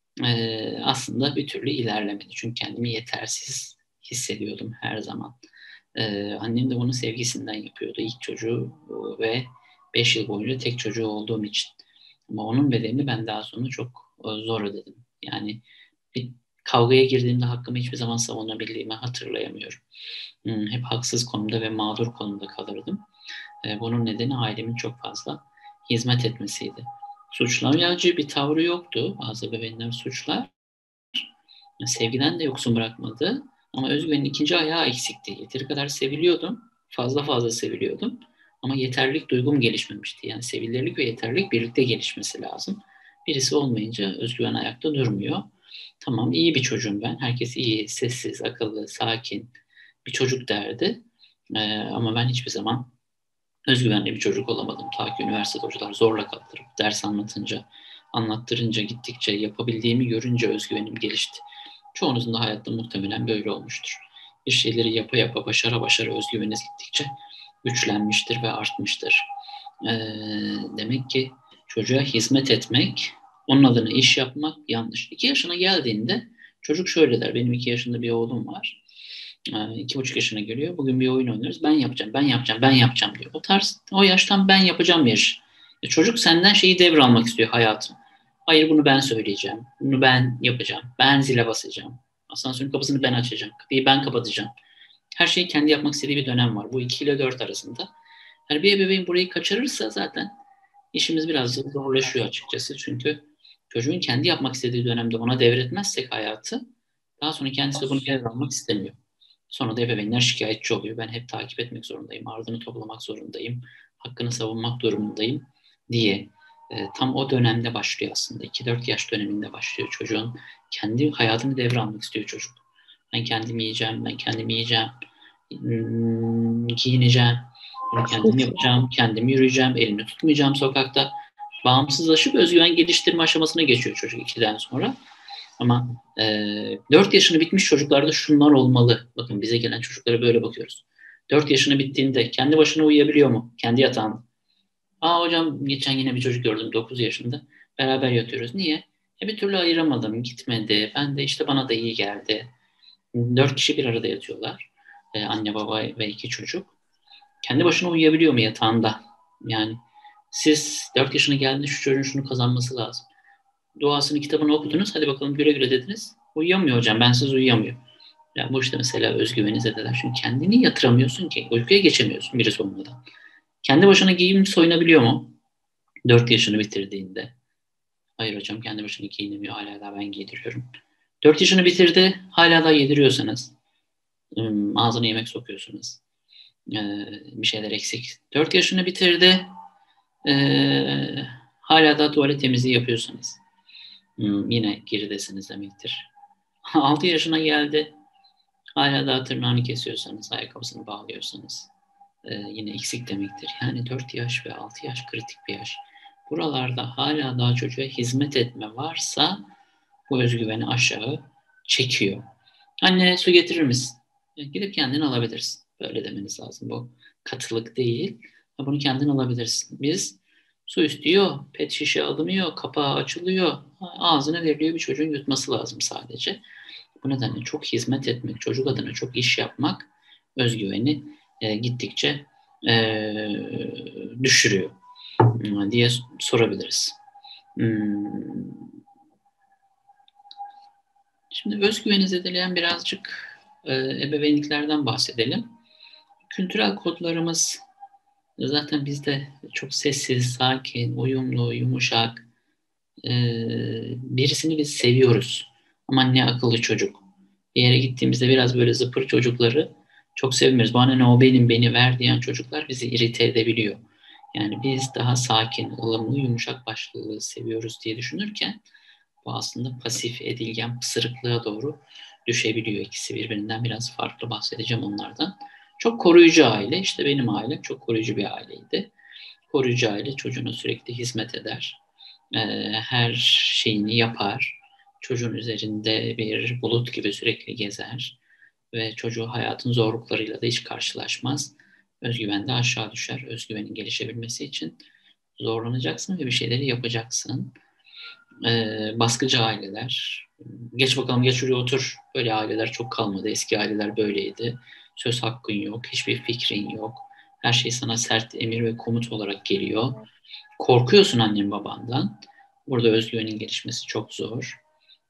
S4: aslında bir türlü ilerlemedi. Çünkü kendimi yetersiz hissediyordum her zaman. Annem de bunu sevgisinden yapıyordu. İlk çocuğu ve 5 yıl boyunca tek çocuğu olduğum için. Ama onun bedelini ben daha sonra çok zor ödedim. Yani bir Kavgaya girdiğimde hakkımı hiçbir zaman savunabildiğimi hatırlayamıyorum. Hep haksız konumda ve mağdur konumda kalırdım. Bunun nedeni ailemin çok fazla hizmet etmesiydi. Suçlayıcı bir tavrı yoktu. Bazı ebeveynler suçlar. Sevgiden de yoksun bırakmadı. Ama özgüvenin ikinci ayağı eksikti. Yeteri kadar seviliyordum. Fazla seviliyordum. Ama yeterlilik duygum gelişmemişti. Yani sevilirlik ve yeterlilik birlikte gelişmesi lazım. Birisi olmayınca özgüven ayakta durmuyor. Tamam, iyi bir çocuğum ben. Herkes iyi, sessiz, akıllı, sakin bir çocuk derdi. Ama ben hiçbir zaman özgüvenli bir çocuk olamadım. Ta ki üniversitede hocalar zorla kaldırıp ders anlattırınca, gittikçe, yapabildiğimi görünce özgüvenim gelişti. Çoğunuzun da hayatta muhtemelen böyle olmuştur. Bir şeyleri yapa başara özgüveniniz gittikçe güçlenmiştir ve artmıştır. Demek ki çocuğa hizmet etmek, onun adına iş yapmak yanlış. 2 yaşına geldiğinde çocuk şöyle der. Benim 2 yaşında bir oğlum var. 2,5 yaşına geliyor. Bugün bir oyun oynuyoruz. Ben yapacağım diyor. O yaştan ben yapacağım yaş. Çocuk senden şeyi devralmak istiyor, hayatım. Hayır, bunu ben söyleyeceğim. Bunu ben yapacağım. Ben zile basacağım. Asansörün kapısını ben açacağım. Kapıyı ben kapatacağım. Her şeyi kendi yapmak istediği bir dönem var. Bu 2 ile 4 arasında. Yani bir ebeveyn burayı kaçırırsa zaten işimiz biraz zorlaşıyor açıkçası. Çünkü çocuğun kendi yapmak istediği dönemde ona devretmezsek hayatı, daha sonra kendisi de bunu devralmak istemiyor. Sonra da ebeveynler şikayetçi oluyor. Ben hep takip etmek zorundayım, ardını toplamak zorundayım, hakkını savunmak durumundayım diye. Tam o dönemde başlıyor aslında. 2-4 yaş döneminde başlıyor çocuğun. Kendi hayatını devralmak istiyor çocuk. Ben kendim yiyeceğim, giyineceğim, bunu kendim yapacağım, kendim yürüyeceğim, elini tutmayacağım sokakta. Bağımsızlaşıp özgüven geliştirme aşamasına geçiyor çocuk 2'den sonra. Ama 4 yaşını bitmiş çocuklarda şunlar olmalı. Bakın, bize gelen çocuklara böyle bakıyoruz. 4 yaşını bittiğinde kendi başına uyuyabiliyor mu? Kendi yatağında. Hocam geçen yine bir çocuk gördüm 9 yaşında. Beraber yatıyoruz. Niye? Bir türlü ayıramadım. Gitmedi. Ben de işte bana da iyi geldi. 4 kişi bir arada yatıyorlar. Anne, baba ve 2 çocuk. Kendi başına uyuyabiliyor mu yatağında? Yani siz 4 yaşına geldiğinde şu çocuğun şunu kazanması lazım. Duasını, kitabını okudunuz. Hadi bakalım güle güle dediniz. Uyuyamıyor hocam. Bensiz uyuyamıyor. Yani bu işte mesela özgüveni zedeler. Çünkü kendini yatıramıyorsun ki. Uykuya geçemiyorsun birisi olmadan. Kendi başına giyim soyunabiliyor mu? 4 yaşını bitirdiğinde. Hayır hocam, kendi başına giyinemiyor. Hala daha ben giydiriyorum. 4 yaşını bitirdi. Hala daha yediriyorsanız, ağzına yemek sokuyorsunuz, bir şeyler eksik. 4 yaşını bitirdi. Hala daha tuvalet temizliği yapıyorsanız, yine geridesiniz demektir. 6 yaşına geldi. Hala daha tırnağını kesiyorsanız, ayakkabısını bağlıyorsanız, yine eksik demektir. Yani 4 yaş ve 6 yaş kritik bir yaş. Buralarda hala daha çocuğa hizmet etme varsa bu özgüveni aşağı çekiyor. Anne, su getirir misin? Gidip kendin alabilirsin. Böyle demeniz lazım. Bu katılık değil. Bunu kendin alabilirsin. Biz su istiyor, pet şişe alınıyor, kapağı açılıyor, ağzına veriliyor, bir çocuğun yutması lazım sadece. Bu nedenle çok hizmet etmek, çocuk adına çok iş yapmak özgüveni gittikçe düşürüyor diye sorabiliriz. Şimdi özgüveni zedeleyen birazcık ebeveynliklerden bahsedelim. Kültürel kodlarımız zaten bizde çok sessiz, sakin, uyumlu, yumuşak. Birisini biz seviyoruz. Aman ne akıllı çocuk. Bir yere gittiğimizde biraz böyle zıpır çocukları çok sevmiyoruz. Bana ne, o benim, beni ver diyen çocuklar bizi irite edebiliyor. Yani biz daha sakin, ılımlı, yumuşak başlılığı seviyoruz diye düşünürken bu aslında pasif, edilgen, pısırıklığa doğru düşebiliyor. İkisi birbirinden biraz farklı, bahsedeceğim onlardan. Çok koruyucu aile, işte benim ailem çok koruyucu bir aileydi. Koruyucu aile çocuğuna sürekli hizmet eder. Her şeyini yapar. Çocuğun üzerinde bir bulut gibi sürekli gezer. Ve çocuğu hayatın zorluklarıyla da hiç karşılaşmaz. Özgüven de aşağı düşer. Özgüvenin gelişebilmesi için zorlanacaksın ve bir şeyleri yapacaksın. Baskıcı aileler, geç bakalım, geç şuraya otur, böyle aileler çok kalmadı. Eski aileler böyleydi. Söz hakkın yok, hiçbir fikrin yok. Her şey sana sert emir ve komut olarak geliyor. Korkuyorsun annen babandan. Burada özgüvenin gelişmesi çok zor.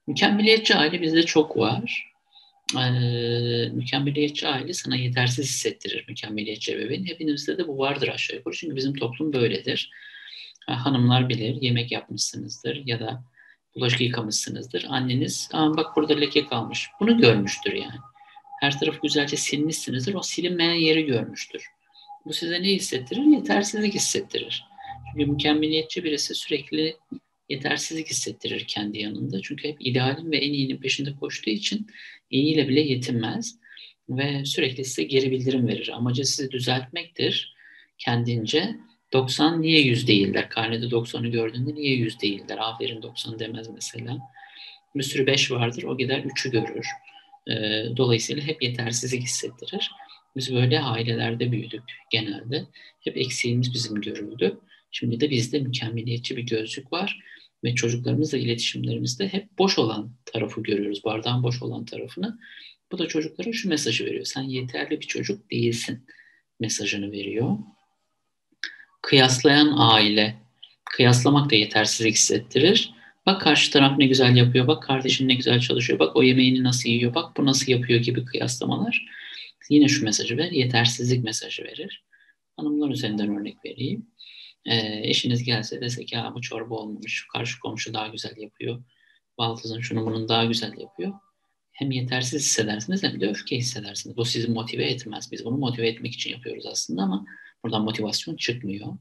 S4: Mükemmeliyetçi aile bizde çok var. Mükemmeliyetçi aile sana yetersiz hissettirir, mükemmeliyetçi ebeveyn. Hepinizde de bu vardır aşağı yukarı. Çünkü bizim toplum böyledir. Hanımlar bilir, yemek yapmışsınızdır ya da bulaşık yıkamışsınızdır. Anneniz, bak burada leke kalmış. Bunu görmüştür yani. Her tarafı güzelce silmişsinizdir. O silinmeyen yeri görmüştür. Bu size ne hissettirir? Yetersizlik hissettirir. Çünkü mükemmeliyetçi birisi sürekli yetersizlik hissettirir kendi yanında. Çünkü hep idealin ve en iyinin peşinde koştuğu için iyiyle bile yetinmez. Ve sürekli size geri bildirim verir. Amacı sizi düzeltmektir kendince. 90 niye 100 değiller? Karnede 90'ı gördüğünde niye 100 değiller? Aferin 90 demez mesela. Bir sürü 5 vardır. O gider 3'ü görür. Dolayısıyla hep yetersizlik hissettirir. Biz böyle ailelerde büyüdük genelde. Hep eksiğimiz bizim görüldü. Şimdi de bizde mükemmeliyetçi bir gözlük var. Ve çocuklarımızla iletişimlerimizde hep boş olan tarafı görüyoruz. Bardağın boş olan tarafını. Bu da çocuklara şu mesajı veriyor. Sen yeterli bir çocuk değilsin mesajını veriyor. Kıyaslayan aile. Kıyaslamak da yetersizlik hissettirir. Bak karşı taraf ne güzel yapıyor, bak kardeşin ne güzel çalışıyor, bak o yemeğini nasıl yiyor, bak bu nasıl yapıyor gibi kıyaslamalar. Yine şu mesajı verir, yetersizlik mesajı verir. Hanımlar üzerinden örnek vereyim. Eşiniz gelse dese ki bu çorba olmamış, karşı komşu daha güzel yapıyor, baldızın şunu bunun daha güzel yapıyor. Hem yetersiz hissedersiniz hem de öfke hissedersiniz. Bu sizi motive etmez. Biz bunu motive etmek için yapıyoruz aslında ama buradan motivasyon çıkmıyor.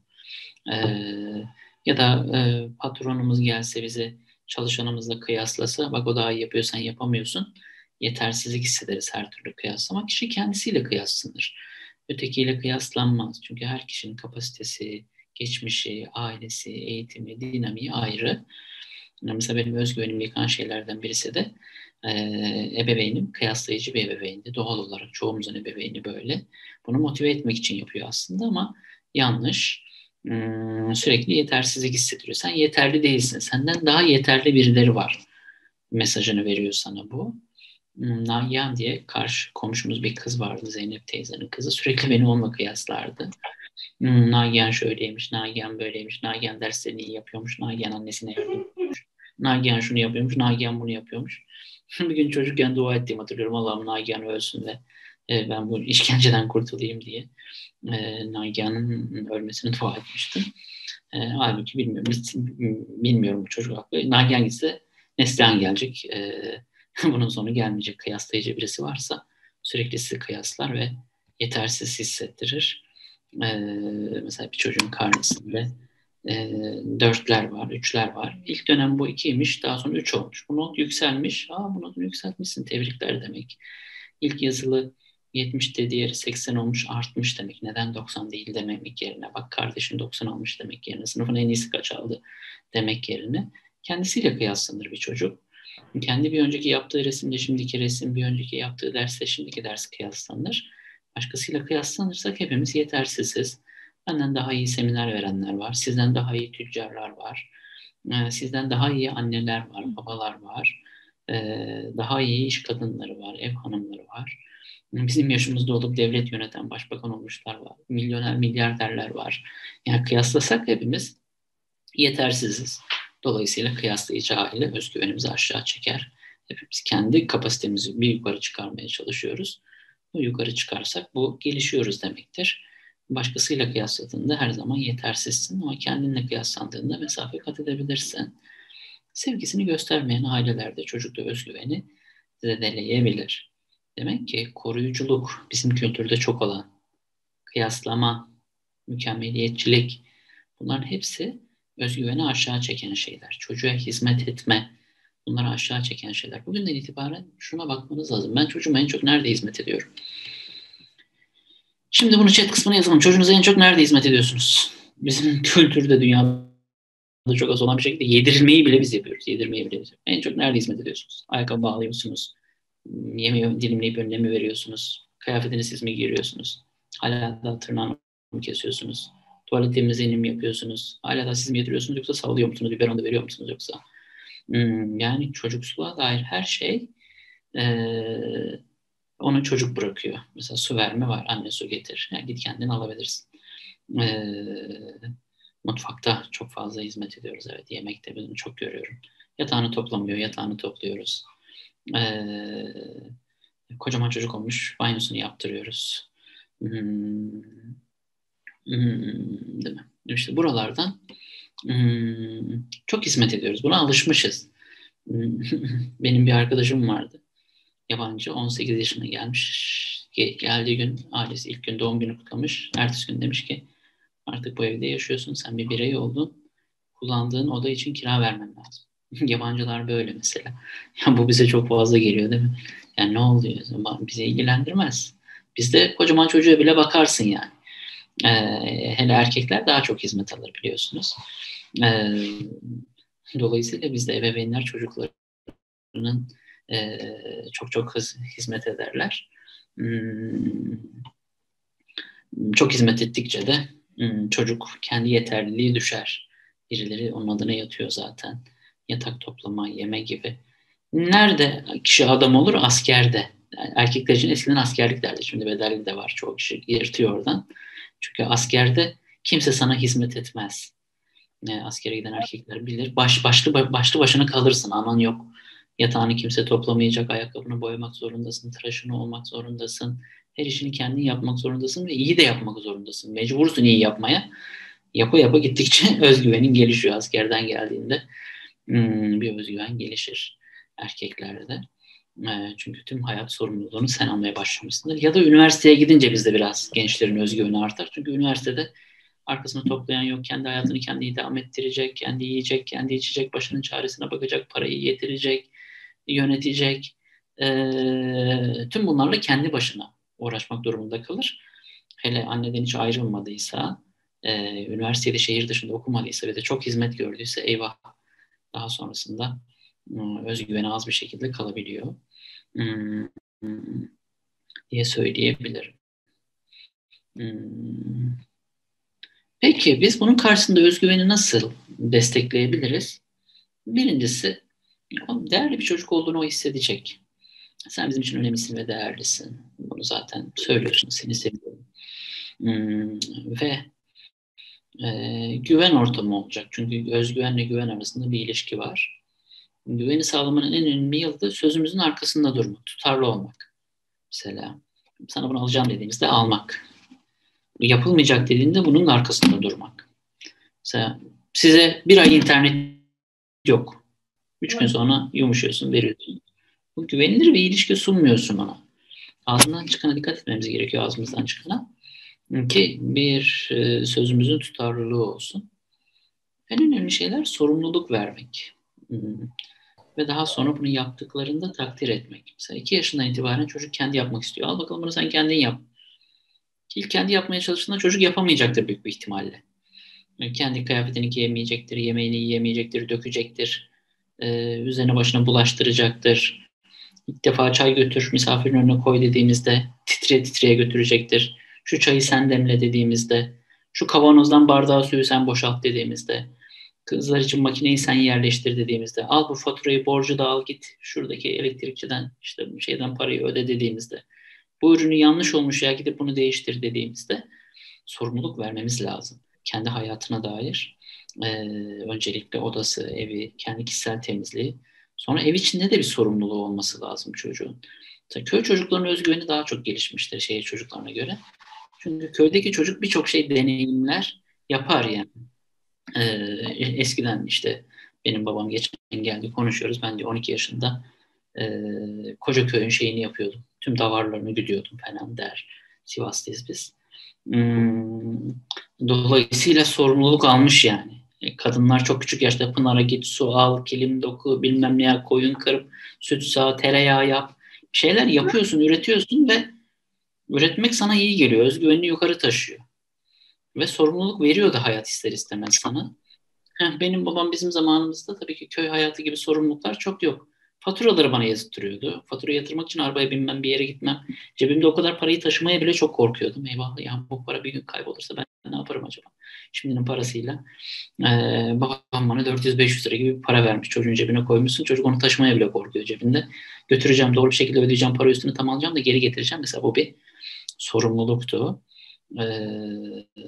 S4: Ya da patronumuz gelse bize çalışanımızla kıyaslasa, bak o daha iyi yapıyor sen yapamıyorsun. Yetersizlik hissederiz her türlü kıyaslamak. Kişi kendisiyle kıyaslanır. Ötekiyle kıyaslanmaz. Çünkü her kişinin kapasitesi, geçmişi, ailesi, eğitimi, dinamiği ayrı. Mesela benim özgüvenimi yıkan şeylerden birisi de ebeveynim kıyaslayıcı bir ebeveyndi. Doğal olarak çoğumuzun ebeveyni böyle. Bunu motive etmek için yapıyor aslında ama yanlış. Sürekli yetersizlik hissettiriyor. Sen yeterli değilsin. Senden daha yeterli birileri var mesajını veriyor sana bu. Nagihan diye karşı komşumuz bir kız vardı, Zeynep teyzenin kızı. Sürekli beni onunla kıyaslardı. Nagihan şöyleymiş, Nagihan böyleymiş, Nagihan derslerini iyi yapıyormuş, Nagihan annesine yardım ediyormuş, Nagihan şunu yapıyormuş, Nagihan bunu yapıyormuş. Bir gün çocukken dua ettiğimi hatırlıyorum. Allah'ım Nagihan ölsün ve ben bu işkenceden kurtulayım diye. Nagihan'ın ölmesini dua etmiştim. Halbuki bilmiyorum bu çocuk haklı. Nagihan gitse Neslihan gelecek. Bunun sonu gelmeyecek. Kıyaslayıcı birisi varsa sürekli sizi kıyaslar ve yetersiz hissettirir. Mesela bir çocuğun karnesinde 4'ler var, 3'ler var. İlk dönem bu 2'ymiş, daha sonra 3 olmuş. Bu not yükselmiş. Bu notu yükseltmişsin, tebrikler demek. İlk yazılı 70'te diğeri 80 olmuş, artmış demek. Neden 90 değil dememek yerine, bak kardeşin 90 almış demek yerine, sınıfın en iyisi kaç aldı demek yerine kendisiyle kıyaslanır bir çocuk. Kendi bir önceki yaptığı resimle şimdiki resim, bir önceki yaptığı dersle şimdiki ders kıyaslanır. Başkasıyla kıyaslanırsak hepimiz yetersiziz. Benden daha iyi seminer verenler var, sizden daha iyi tüccarlar var, sizden daha iyi anneler var, babalar var, daha iyi iş kadınları var, ev hanımları var. Bizim yaşımızda olup devlet yöneten başbakan olmuşlar var, milyoner, milyarderler var. Yani kıyaslasak hepimiz yetersiziz. Dolayısıyla kıyaslayıcı aile özgüvenimizi aşağı çeker. Hepimiz kendi kapasitemizi bir yukarı çıkarmaya çalışıyoruz. Bu yukarı çıkarsak bu gelişiyoruz demektir. Başkasıyla kıyasladığında her zaman yetersizsin ama kendinle kıyaslandığında mesafe kat edebilirsin. Sevgisini göstermeyen ailelerde çocukta özgüveni zedeleyebilir. Demek ki koruyuculuk bizim kültürde çok olan, kıyaslama, mükemmeliyetçilik, bunların hepsi özgüveni aşağı çeken şeyler. Çocuğa hizmet etme, bunları aşağı çeken şeyler. Bugünden itibaren şuna bakmanız lazım. Ben çocuğuma en çok nerede hizmet ediyorum? Şimdi bunu chat kısmına yazalım. Çocuğunuza en çok nerede hizmet ediyorsunuz? Bizim kültürde, dünyada çok az olan bir şekilde yedirilmeyi bile biz yapıyoruz. Yedirmeyi bile biz yapıyoruz. En çok nerede hizmet ediyorsunuz? Ayakkabı bağlıyorsunuz. Yemeği dilimleyip önüne mi veriyorsunuz? Kıyafetini siz mi giyiriyorsunuz? Hala da tırnağını mı kesiyorsunuz? Tuvalet temizliğini mi yapıyorsunuz? Hala da siz mi yediriyorsunuz yoksa sallıyor musunuz? Biberon da veriyor musunuz yoksa? Yani çocuksuluğa dair her şey onu çocuk bırakıyor. Mesela su verme var. Anne su getir. Yani git kendin alabilirsin. Mutfakta çok fazla hizmet ediyoruz. Evet, yemekte bunu çok görüyorum. Yatağını toplamıyor, yatağını topluyoruz. Kocaman çocuk olmuş, banyosunu yaptırıyoruz. Değil mi? İşte buralardan çok hizmet ediyoruz. Buna alışmışız. Benim bir arkadaşım vardı. Yabancı, 18 yaşına gelmiş. Geldiği gün ailesi ilk gün doğum günü kutlamış. Ertesi gün demiş ki artık bu evde yaşıyorsun. Sen bir birey oldun. Kullandığın oda için kira vermen lazım. Yabancılar böyle mesela. Ya bu bize çok fazla geliyor değil mi? Yani ne oluyor? Bizi ilgilendirmez. Bizde kocaman çocuğa bile bakarsın yani. Hele erkekler daha çok hizmet alır biliyorsunuz. Dolayısıyla bizde ebeveynler çocuklarının çok çok hizmet ederler. Çok hizmet ettikçe de çocuk kendi yeterliliği düşer. Birileri onun adına yatıyor zaten. Yatak toplama, yeme gibi. Nerede kişi adam olur? Askerde. Yani erkekler için eskiden askerlik derdi. Şimdi bedelli de var. Çoğu kişi yırtıyor oradan. Çünkü askerde kimse sana hizmet etmez. Askere giden erkekler bilir. Başlı başına kalırsın. Aman yok. Yatağını kimse toplamayacak. Ayakkabını boyamak zorundasın. Tıraşını olmak zorundasın. Her işini kendin yapmak zorundasın ve iyi de yapmak zorundasın. Mecbursun iyi yapmaya. Yapa yapa gittikçe özgüvenin gelişiyor askerden geldiğinde. Bir özgüven gelişir erkeklerde. Çünkü tüm hayat sorumluluğunu sen almaya başlamışsındır. Ya da üniversiteye gidince bizde biraz gençlerin özgüveni artar. Çünkü üniversitede arkasını toplayan yok. Kendi hayatını kendi idame ettirecek, kendi yiyecek, kendi içecek, başının çaresine bakacak, parayı getirecek, yönetecek. Tüm bunlarla kendi başına uğraşmak durumunda kalır. Hele anneden hiç ayrılmadıysa, üniversitede şehir dışında okumadıysa ve de çok hizmet gördüyse eyvah, daha sonrasında özgüveni az bir şekilde kalabiliyor diye söyleyebilirim. Peki biz bunun karşısında özgüveni nasıl destekleyebiliriz? Birincisi, değerli bir çocuk olduğunu o hissedecek. Sen bizim için önemlisin ve değerlisin. Bunu zaten söylüyorsun, seni seviyorum. Ve güven ortamı olacak. Çünkü özgüvenle güven arasında bir ilişki var. Güveni sağlamanın en önemli yolu da sözümüzün arkasında durmak, tutarlı olmak. Mesela sana bunu alacağım dediğimizde almak. Yapılmayacak dediğinde bunun arkasında durmak. Mesela size bir ay internet yok. 3 gün sonra yumuşuyorsun, veriyorsun. Bu güvenilir bir ilişki sunmuyorsun ona. Ağzından çıkana dikkat etmemiz gerekiyor, ağzımızdan çıkana. Ki bir sözümüzün tutarlılığı olsun. En önemli şeyler sorumluluk vermek. Ve daha sonra bunu yaptıklarında takdir etmek. Mesela 2 yaşından itibaren çocuk kendi yapmak istiyor. Al bakalım bunu sen kendin yap. İlk kendi yapmaya çalıştığında çocuk yapamayacaktır büyük bir ihtimalle. Kendi kıyafetini giyemeyecektir, yemeğini yiyemeyecektir, dökecektir. Üzerine başına bulaştıracaktır. İlk defa çay götür, misafirin önüne koy dediğimizde titreye titreye götürecektir. Şu çayı sen demle dediğimizde, şu kavanozdan bardağı suyu sen boşalt dediğimizde, kızlar için makineyi sen yerleştir dediğimizde, al bu faturayı, borcu da al git şuradaki elektrikçiden işte şeyden parayı öde dediğimizde, bu ürünü yanlış olmuş ya gidip bunu değiştir dediğimizde sorumluluk vermemiz lazım. Kendi hayatına dair öncelikle odası, evi, kendi kişisel temizliği. Sonra ev içinde de bir sorumluluğu olması lazım çocuğun. Mesela köy çocuklarının özgüveni daha çok gelişmiştir şehir çocuklarına göre. Çünkü köydeki çocuk birçok şey deneyimler yapar yani. Eskiden işte benim babam geçen geldi konuşuyoruz. Ben de 12 yaşında koca köyün şeyini yapıyordum. Tüm davarlarını güdüyordum falan der. Sivas'tayız biz. Dolayısıyla sorumluluk almış yani. Kadınlar çok küçük yaşta Pınar'a git, su al, kilim doku, bilmem ne yap, koyun kırıp, süt sağ, tereyağı yap. Bir şeyler yapıyorsun, üretiyorsun ve üretmek sana iyi geliyor. Özgüvenini yukarı taşıyor. Ve sorumluluk veriyor da hayat ister istemez sana. Benim babam bizim zamanımızda tabii ki köy hayatı gibi sorumluluklar çok yok. Faturaları bana yazdırıyordu. Faturayı yatırmak için arabaya binmem, bir yere gitmem. Cebimde o kadar parayı taşımaya bile çok korkuyordum. Eyvah ya bu para bir gün kaybolursa ben ne yaparım acaba? Şimdinin parasıyla. Babam bana 400-500 lira gibi bir para vermiş. Çocuğun cebine koymuşsun. Çocuk onu taşımaya bile korkuyor cebinde. Götüreceğim, doğru bir şekilde ödeyeceğim, para üstünü tam alacağım da geri getireceğim. Mesela bu bir sorumluluktu.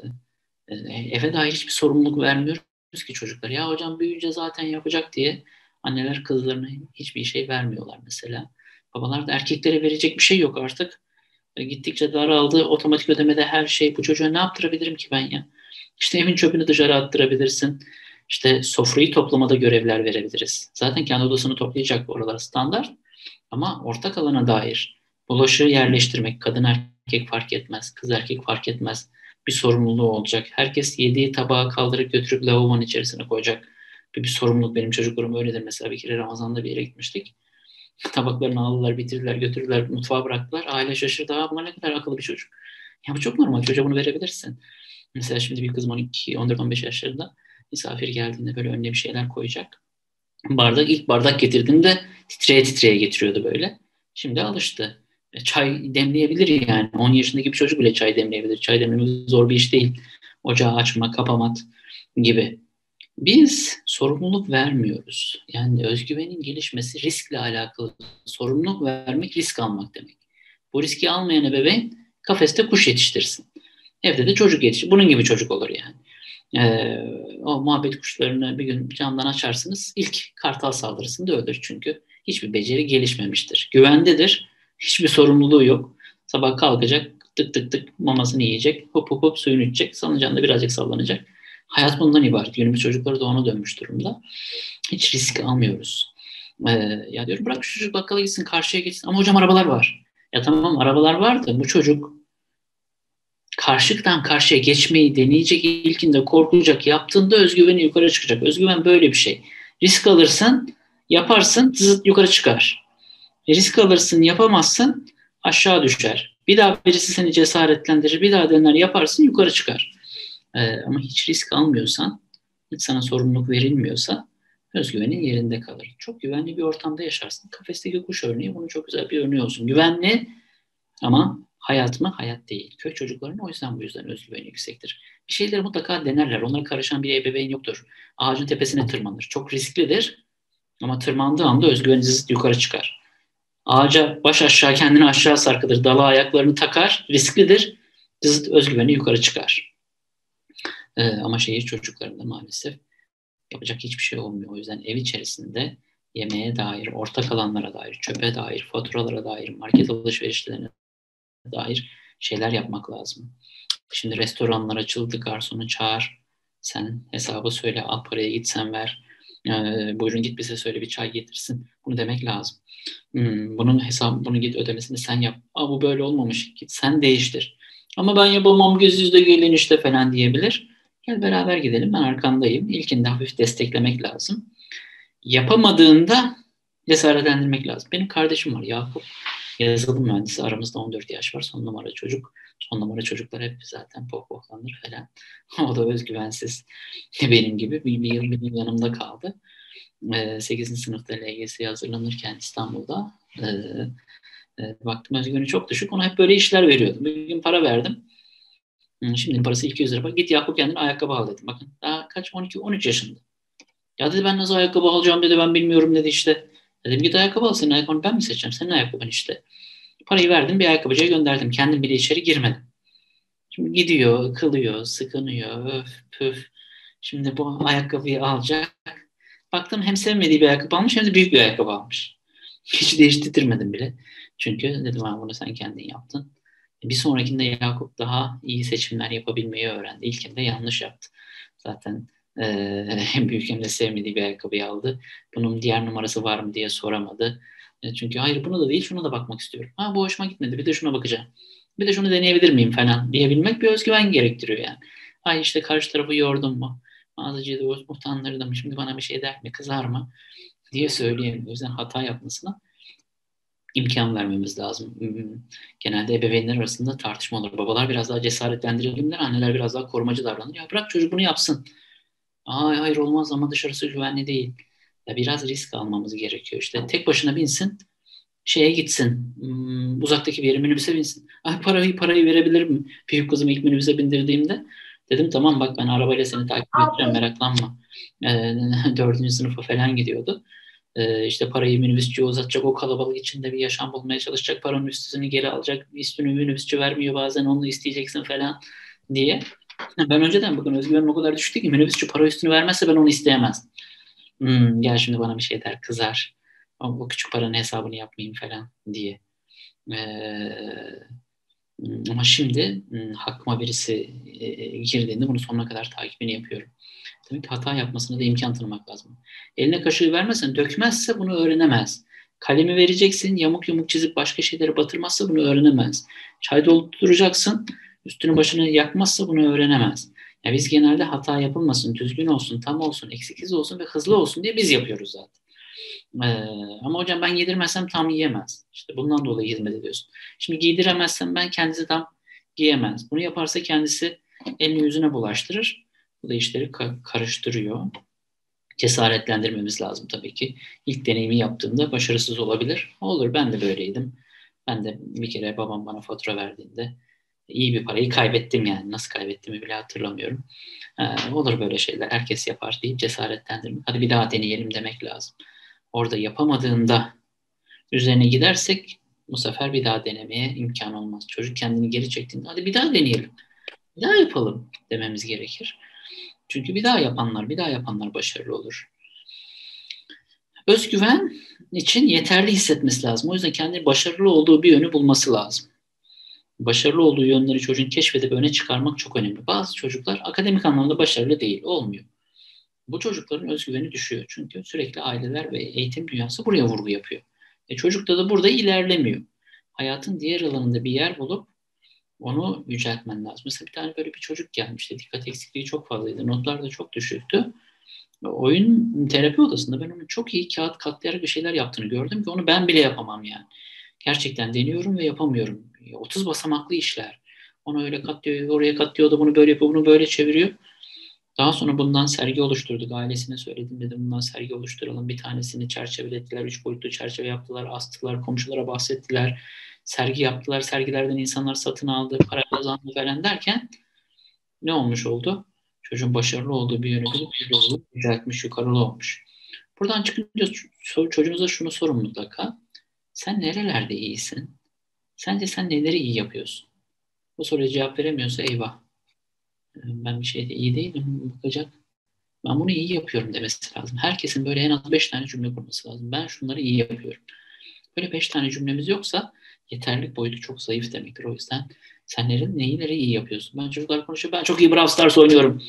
S4: Eve dair hiçbir sorumluluk vermiyoruz ki çocuklar. Ya hocam büyüyünce zaten yapacak diye Anneler kızlarına hiçbir şey vermiyorlar mesela. Babalar da erkeklere verecek bir şey yok artık. Gittikçe daraldı. Otomatik ödemede her şey. Bu çocuğa ne yaptırabilirim ki ben ya? İşte evin çöpünü dışarı attırabilirsin. İşte sofrayı toplamada görevler verebiliriz. Zaten kendi odasını toplayacak, bu aralar standart. Ama ortak alana dair bulaşığı yerleştirmek, kadın erkek fark etmez, kız erkek fark etmez. Bir sorumluluğu olacak. Herkes yediği tabağı kaldırıp götürüp lavabonun içerisine koyacak. Bir sorumluluk. Benim çocuklarım öyledir mesela. Bir kere Ramazan'da bir yere gitmiştik. Tabaklarını aldılar, bitirdiler, götürdüler, mutfağa bıraktılar. Aile şaşırdı. Bunlar ne kadar akıllı bir çocuk. Ya bu çok normal. Çocuğa bunu verebilirsin. Mesela şimdi bir kızım 12, 14-15 yaşlarında, misafir geldiğinde böyle önüne bir şeyler koyacak. İlk bardak getirdiğinde titreye titreye getiriyordu böyle. Şimdi alıştı. Çay demleyebilir yani. 10 yaşındaki bir çocuk bile çay demleyebilir. Çay demlemek zor bir iş değil. Ocağı açma, kapamak gibi. Biz sorumluluk vermiyoruz. Yani özgüvenin gelişmesi riskle alakalı. Sorumluluk vermek risk almak demek. Bu riski almayan ebeveyn kafeste kuş yetiştirsin. Evde de çocuk yetişir. Bunun gibi çocuk olur yani. O muhabbet kuşlarını bir gün camdan açarsınız. İlk kartal saldırısında ölür çünkü. Hiçbir beceri gelişmemiştir. Güvendedir. Hiçbir sorumluluğu yok. Sabah kalkacak, tık tık tık mamasını yiyecek, hop hop hop suyunu içecek, salıncağında birazcık sallanacak. Hayat bundan ibaret. Günümüz çocukları da ona dönmüş durumda. Hiç risk almıyoruz. Ya diyorum bırak şu çocuk bakkala gitsin, karşıya geçsin. Ama hocam arabalar var. Ya tamam arabalar var da bu çocuk karşıdan karşıya geçmeyi deneyecek, ilkinde korkacak, yaptığında özgüveni yukarı çıkacak. Özgüven böyle bir şey. Risk alırsın, yaparsın, zıt yukarı çıkar. Risk alırsın, yapamazsın, aşağı düşer. Bir daha birisi seni cesaretlendirir, bir daha dener yaparsın, yukarı çıkar. Ama hiç risk almıyorsan, hiç sana sorumluluk verilmiyorsa özgüvenin yerinde kalır. Çok güvenli bir ortamda yaşarsın. Kafesteki kuş örneği bunun çok güzel bir örneği olsun. Güvenli ama hayat mı? Hayat değil. Köy çocuklarının bu yüzden özgüveni yüksektir. Bir şeyleri mutlaka denerler. Onlara karışan bir ebeveyn yoktur. Ağacın tepesine tırmanır. Çok risklidir ama tırmandığı anda özgüveni yukarı çıkar. Ağaca baş aşağı kendini aşağı sarkıtır. Dala ayaklarını takar. Risklidir. Özgüveni yukarı çıkar. Ama şehir çocuklarında maalesef yapacak hiçbir şey olmuyor. O yüzden ev içerisinde yemeğe dair, ortak alanlara dair, çöpe dair, faturalara dair, market alışverişlerine dair şeyler yapmak lazım. Şimdi restoranlar açıldı, garsonu çağır, sen hesabı söyle, al parayı git sen ver, buyurun git bize söyle bir çay getirsin. Bunu demek lazım. Bunun hesabı, bunu git ödemesini sen yap. Bu böyle olmamış, git sen değiştir. Ama ben yapamam, göz yüzde gelin işte falan diyebilir. Gel beraber gidelim, ben arkandayım. İlkinde hafif desteklemek lazım. Yapamadığında cesaretlendirmek lazım. Benim kardeşim var Yakup. Yazılım mühendisi, aramızda 14 yaş var. Son numara çocuk. Son numara çocuklar hep zaten pohpohlanır falan. O da özgüvensiz. Benim gibi bir yıl benim yanımda kaldı. 8. sınıfta LGS'ye hazırlanırken İstanbul'da baktım özgüveni çok düşük. Ona hep böyle işler veriyordum. Bir gün para verdim. Şimdi parası 200 lira. Bak git Yakup kendine ayakkabı al dedim. Bakın daha kaç 12-13 yaşında. Ya dedi ben nasıl ayakkabı alacağım dedi, ben bilmiyorum dedi işte. Dedim git ayakkabı al, senin ayakkabını ben mi seçeceğim? Senin ayakkabın işte. Parayı verdim, bir ayakkabıcıya gönderdim. Kendim bile içeri girmedim. Şimdi gidiyor, kılıyor, sıkınıyor, öf püf. Şimdi bu ayakkabıyı alacak. Baktım hem sevmediği bir ayakkabı almış hem de büyük bir ayakkabı almış. Hiç değiştirmedim bile. Çünkü dedim bunu sen kendin yaptın. Bir sonrakinde Yakup daha iyi seçimler yapabilmeyi öğrendi. İlkinde yanlış yaptı. Zaten hem büyük hem de sevmediği bir ayakkabıyı aldı. Bunun diğer numarası var mı diye soramadı. Çünkü hayır bunu da değil şuna da bakmak istiyorum. Bu hoşuma gitmedi, bir de şuna bakacağım. Bir de şunu deneyebilir miyim falan diyebilmek bir özgüven gerektiriyor yani. İşte karşı tarafı yordum mu? Mağazacıyı da utandırdım. Şimdi bana bir şey der mi? Kızar mı? Diye söyleyemiyor. O yüzden hata yapmasına imkan vermemiz lazım. Genelde ebeveynler arasında tartışma olur. Babalar biraz daha cesaretlendirelim der, anneler biraz daha korumacı davranır. Ya bırak çocuk bunu yapsın. Hayır olmaz ama dışarısı güvenli değil. Ya biraz risk almamız gerekiyor. İşte tek başına binsin, şeye gitsin, uzaktaki bir yere minibüse binsin. Parayı verebilir mi? Büyük kızımı ilk minibüse bindirdiğimde dedim tamam bak ben arabayla seni takip edeceğim, meraklanma. 4. sınıfa falan gidiyordu. İşte parayı minibüsçüye uzatacak, o kalabalık içinde bir yaşam bulmaya çalışacak, paranın üstünü geri alacak, üstünü minibüsçü vermiyor bazen, onu isteyeceksin falan diye. Ben önceden bakın özgüvenim o kadar düştü ki minibüsçü para üstünü vermezse ben onu isteyemezdim. Gel şimdi bana bir şey der, kızar. O küçük paranın hesabını yapmayayım falan diye. Ama şimdi hakkıma birisi girdiğinde bunu sonuna kadar takibini yapıyorum. Demek ki hata yapmasına da imkan tanımak lazım. Eline kaşığı vermezsen, dökmezse bunu öğrenemez. Kalemi vereceksin, yamuk yumuk çizip başka şeyleri batırmazsa bunu öğrenemez. Çay dolduracaksın, üstünü başını yakmazsa bunu öğrenemez. Ya biz genelde hata yapılmasın, düzgün olsun, tam olsun, eksiksiz olsun ve hızlı olsun diye biz yapıyoruz zaten. Ama hocam ben yedirmezsem tam yiyemez. İşte bundan dolayı hizmet ediyorsun. Şimdi giydiremezsem ben kendisi tam giyemez. Bunu yaparsa kendisi elini yüzüne bulaştırır. Bu da işleri karıştırıyor. Cesaretlendirmemiz lazım tabii ki. İlk deneyimi yaptığımda başarısız olabilir. Olur, ben de böyleydim. Ben de bir kere babam bana fatura verdiğinde iyi bir parayı kaybettim yani. Nasıl kaybettiğimi bile hatırlamıyorum. Olur böyle şeyler. Herkes yapar deyip cesaretlendirmek. Hadi bir daha deneyelim demek lazım. Orada yapamadığında üzerine gidersek bu sefer bir daha denemeye imkan olmaz. Çocuk kendini geri çektiğinde hadi bir daha deneyelim. Bir daha yapalım dememiz gerekir. Çünkü bir daha yapanlar başarılı olur. Özgüven için yeterli hissetmesi lazım. O yüzden kendini başarılı olduğu bir yönü bulması lazım. Başarılı olduğu yönleri çocuğun keşfedip öne çıkarmak çok önemli. Bazı çocuklar akademik anlamda başarılı değil, olmuyor. Bu çocukların özgüveni düşüyor. Çünkü sürekli aileler ve eğitim dünyası buraya vurgu yapıyor. Çocukta da burada ilerlemiyor. Hayatın diğer alanında bir yer bulup onu yüceltmen lazım. Mesela bir tane böyle bir çocuk gelmişti. Dikkat eksikliği çok fazlaydı. Notlar da çok düşüktü. Oyun terapi odasında ben onun çok iyi kağıt katlayarak bir şeyler yaptığını gördüm ki onu ben bile yapamam yani. Gerçekten deniyorum ve yapamıyorum. 30 basamaklı işler. Onu öyle katlıyor, oraya katlıyor da bunu böyle yapıyor, bunu böyle çeviriyor. Daha sonra bundan sergi oluşturduk. Ailesine söyledim, dedim bundan sergi oluşturalım. Bir tanesini çerçevelediler, 3 boyutlu çerçeve yaptılar, astılar, komşulara bahsettiler. Sergi yaptılar, sergilerden insanlar satın aldı, para kazandı falan derken ne olmuş oldu? Çocuğun başarılı olduğu bir yönü bulup yüceltmiş, yukarılı olmuş. Buradan çıkınca çocuğunuza şunu sorun mutlaka. Sen nerelerde iyisin? Sence sen neleri iyi yapıyorsun? Bu soruya cevap veremiyorsa eyvah. Ben bir şeyde iyi değilim. Bakacak. Ben bunu iyi yapıyorum demesi lazım. Herkesin böyle en az 5 tane cümle kurması lazım. Ben şunları iyi yapıyorum. Böyle 5 tane cümlemiz yoksa yeterlilik boyutu çok zayıf demektir. O yüzden sen neyi iyi yapıyorsun? Ben çocuklar konuşuyor. Ben çok iyi Brawl Stars oynuyorum.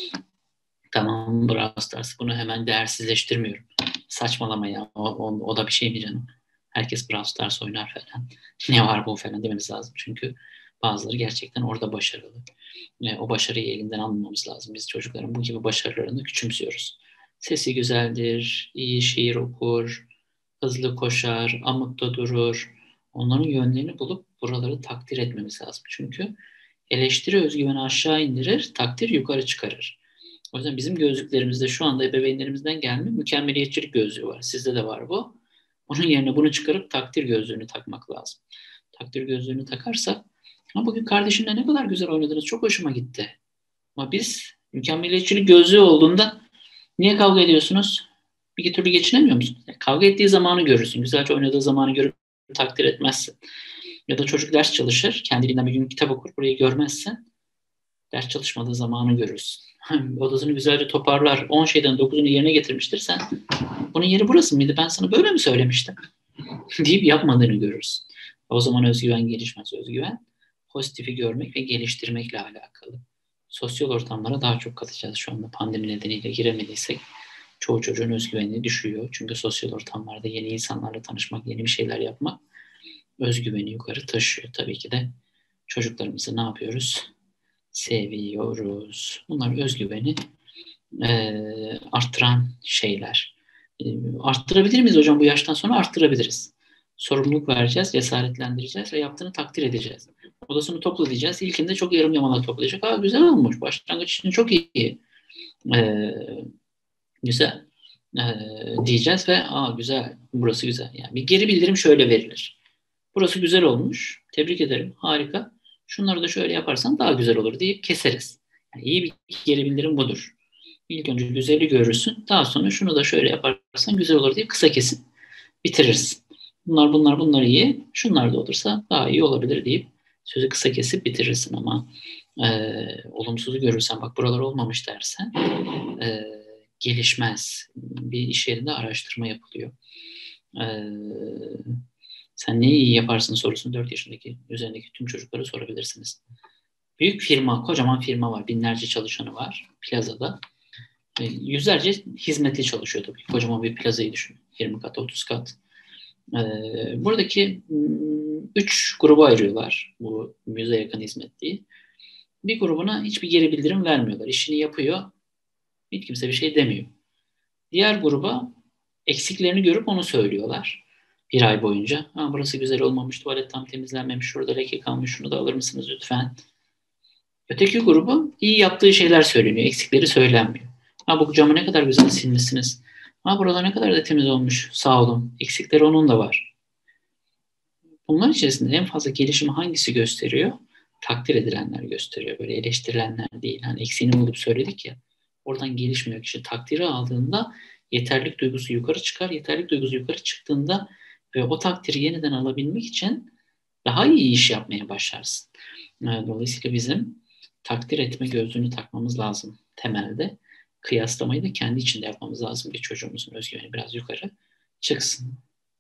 S4: Tamam, Brawl Stars. Bunu hemen değersizleştirmiyorum. Saçmalama ya. O da bir şey mi canım? Herkes Brawl Stars oynar falan. Ne var bu falan dememiz lazım. Çünkü bazıları gerçekten orada başarılı. O başarıyı elinden almamamız lazım. Biz çocukların bu gibi başarılarını küçümsüyoruz. Sesi güzeldir, iyi şiir okur, hızlı koşar, amıkta durur. Onların yönlerini bulup buraları takdir etmemiz lazım. Çünkü eleştiri özgüveni aşağı indirir, takdir yukarı çıkarır. O yüzden bizim gözlüklerimizde şu anda ebeveynlerimizden gelme mükemmeliyetçilik gözlüğü var. Sizde de var bu. Onun yerine bunu çıkarıp takdir gözlüğünü takmak lazım. Takdir gözlüğünü takarsak, ama bugün kardeşimle ne kadar güzel oynadınız, çok hoşuma gitti. Ama biz mükemmeliyetçilik gözlüğü olduğunda niye kavga ediyorsunuz? Bir türlü geçinemiyor musunuz? Yani kavga ettiği zamanı görürsün. Güzelce oynadığı zamanı görüp takdir etmezsin. Ya da çocuk ders çalışır, kendiliğinden bir gün kitap okur, burayı görmezsen ders çalışmadığı zamanı görürsün. Odasını güzelce toparlar, 10 şeyden 9'unu yerine getirmiştir. Sen bunun yeri burası mıydı? Ben sana böyle mi söylemiştim? deyip yapmadığını görürsün. O zaman özgüven gelişmez. Özgüven pozitifi görmek ve geliştirmekle alakalı. Sosyal ortamlara daha çok katacağız şu anda. Pandemi nedeniyle giremediysek çoğu çocuğun özgüveni düşüyor. Çünkü sosyal ortamlarda yeni insanlarla tanışmak, yeni bir şeyler yapmak özgüveni yukarı taşıyor. Tabii ki de çocuklarımızı ne yapıyoruz? Seviyoruz. Bunlar özgüveni arttıran şeyler. Arttırabilir miyiz hocam bu yaştan sonra? Arttırabiliriz. Sorumluluk vereceğiz, cesaretlendireceğiz ve yaptığını takdir edeceğiz. Odasını topla diyeceğiz. İlkinde çok yarım yamalak toplayacak. Aa, güzel olmuş. Başlangıç için çok iyi. Güzel. Diyeceğiz ve güzel. Burası güzel. Yani bir geri bildirim şöyle verilir. Burası güzel olmuş. Tebrik ederim. Harika. Şunları da şöyle yaparsan daha güzel olur deyip keseriz. Yani iyi bir geri bildirim budur. İlk önce güzeli görürsün. Daha sonra şunu da şöyle yaparsan güzel olur deyip kısa kesin bitirirsin. Bunlar iyi. Şunlar da olursa daha iyi olabilir deyip sözü kısa kesip bitirirsin ama olumsuzu görürsen bak buralar olmamış dersen gelişmez. Bir iş yerinde araştırma yapılıyor. Sen neyi iyi yaparsın sorusunu 4 yaşındaki üzerindeki tüm çocuklara sorabilirsiniz. Büyük firma, kocaman firma var. Binlerce çalışanı var plazada. Yüzlerce hizmetli çalışıyor tabii. Kocaman bir plazayı düşün. 20 kat, 30 kat. Buradaki 3 gruba ayırıyorlar bu 100'e yakın hizmetliyi. Bir grubuna hiçbir geri bildirim vermiyorlar. İşini yapıyor. Hiç kimse bir şey demiyor. Diğer gruba eksiklerini görüp onu söylüyorlar. 1 ay boyunca. Burası güzel olmamış, tuvalet tam temizlenmemiş, şurada leke kalmış, şunu da alır mısınız lütfen? Öteki grubu iyi yaptığı şeyler söyleniyor. Eksikleri söylenmiyor. Bu camı ne kadar güzel silmişsiniz. Buralar ne kadar da temiz olmuş. Sağ olun. Eksikleri onun da var. Bunların içerisinde en fazla gelişimi hangisi gösteriyor? Takdir edilenler gösteriyor. Böyle eleştirilenler değil. Hani eksiğini bulup söyledik ya. Oradan gelişmiyor kişi. Takdiri aldığında yeterlilik duygusu yukarı çıkar. Yeterlilik duygusu yukarı çıktığında ve o takdiri yeniden alabilmek için daha iyi iş yapmaya başlarsın. Dolayısıyla bizim takdir etme gözlüğünü takmamız lazım temelde. Kıyaslamayı da kendi içinde yapmamız lazım ki çocuğumuzun özgüveni biraz yukarı çıksın.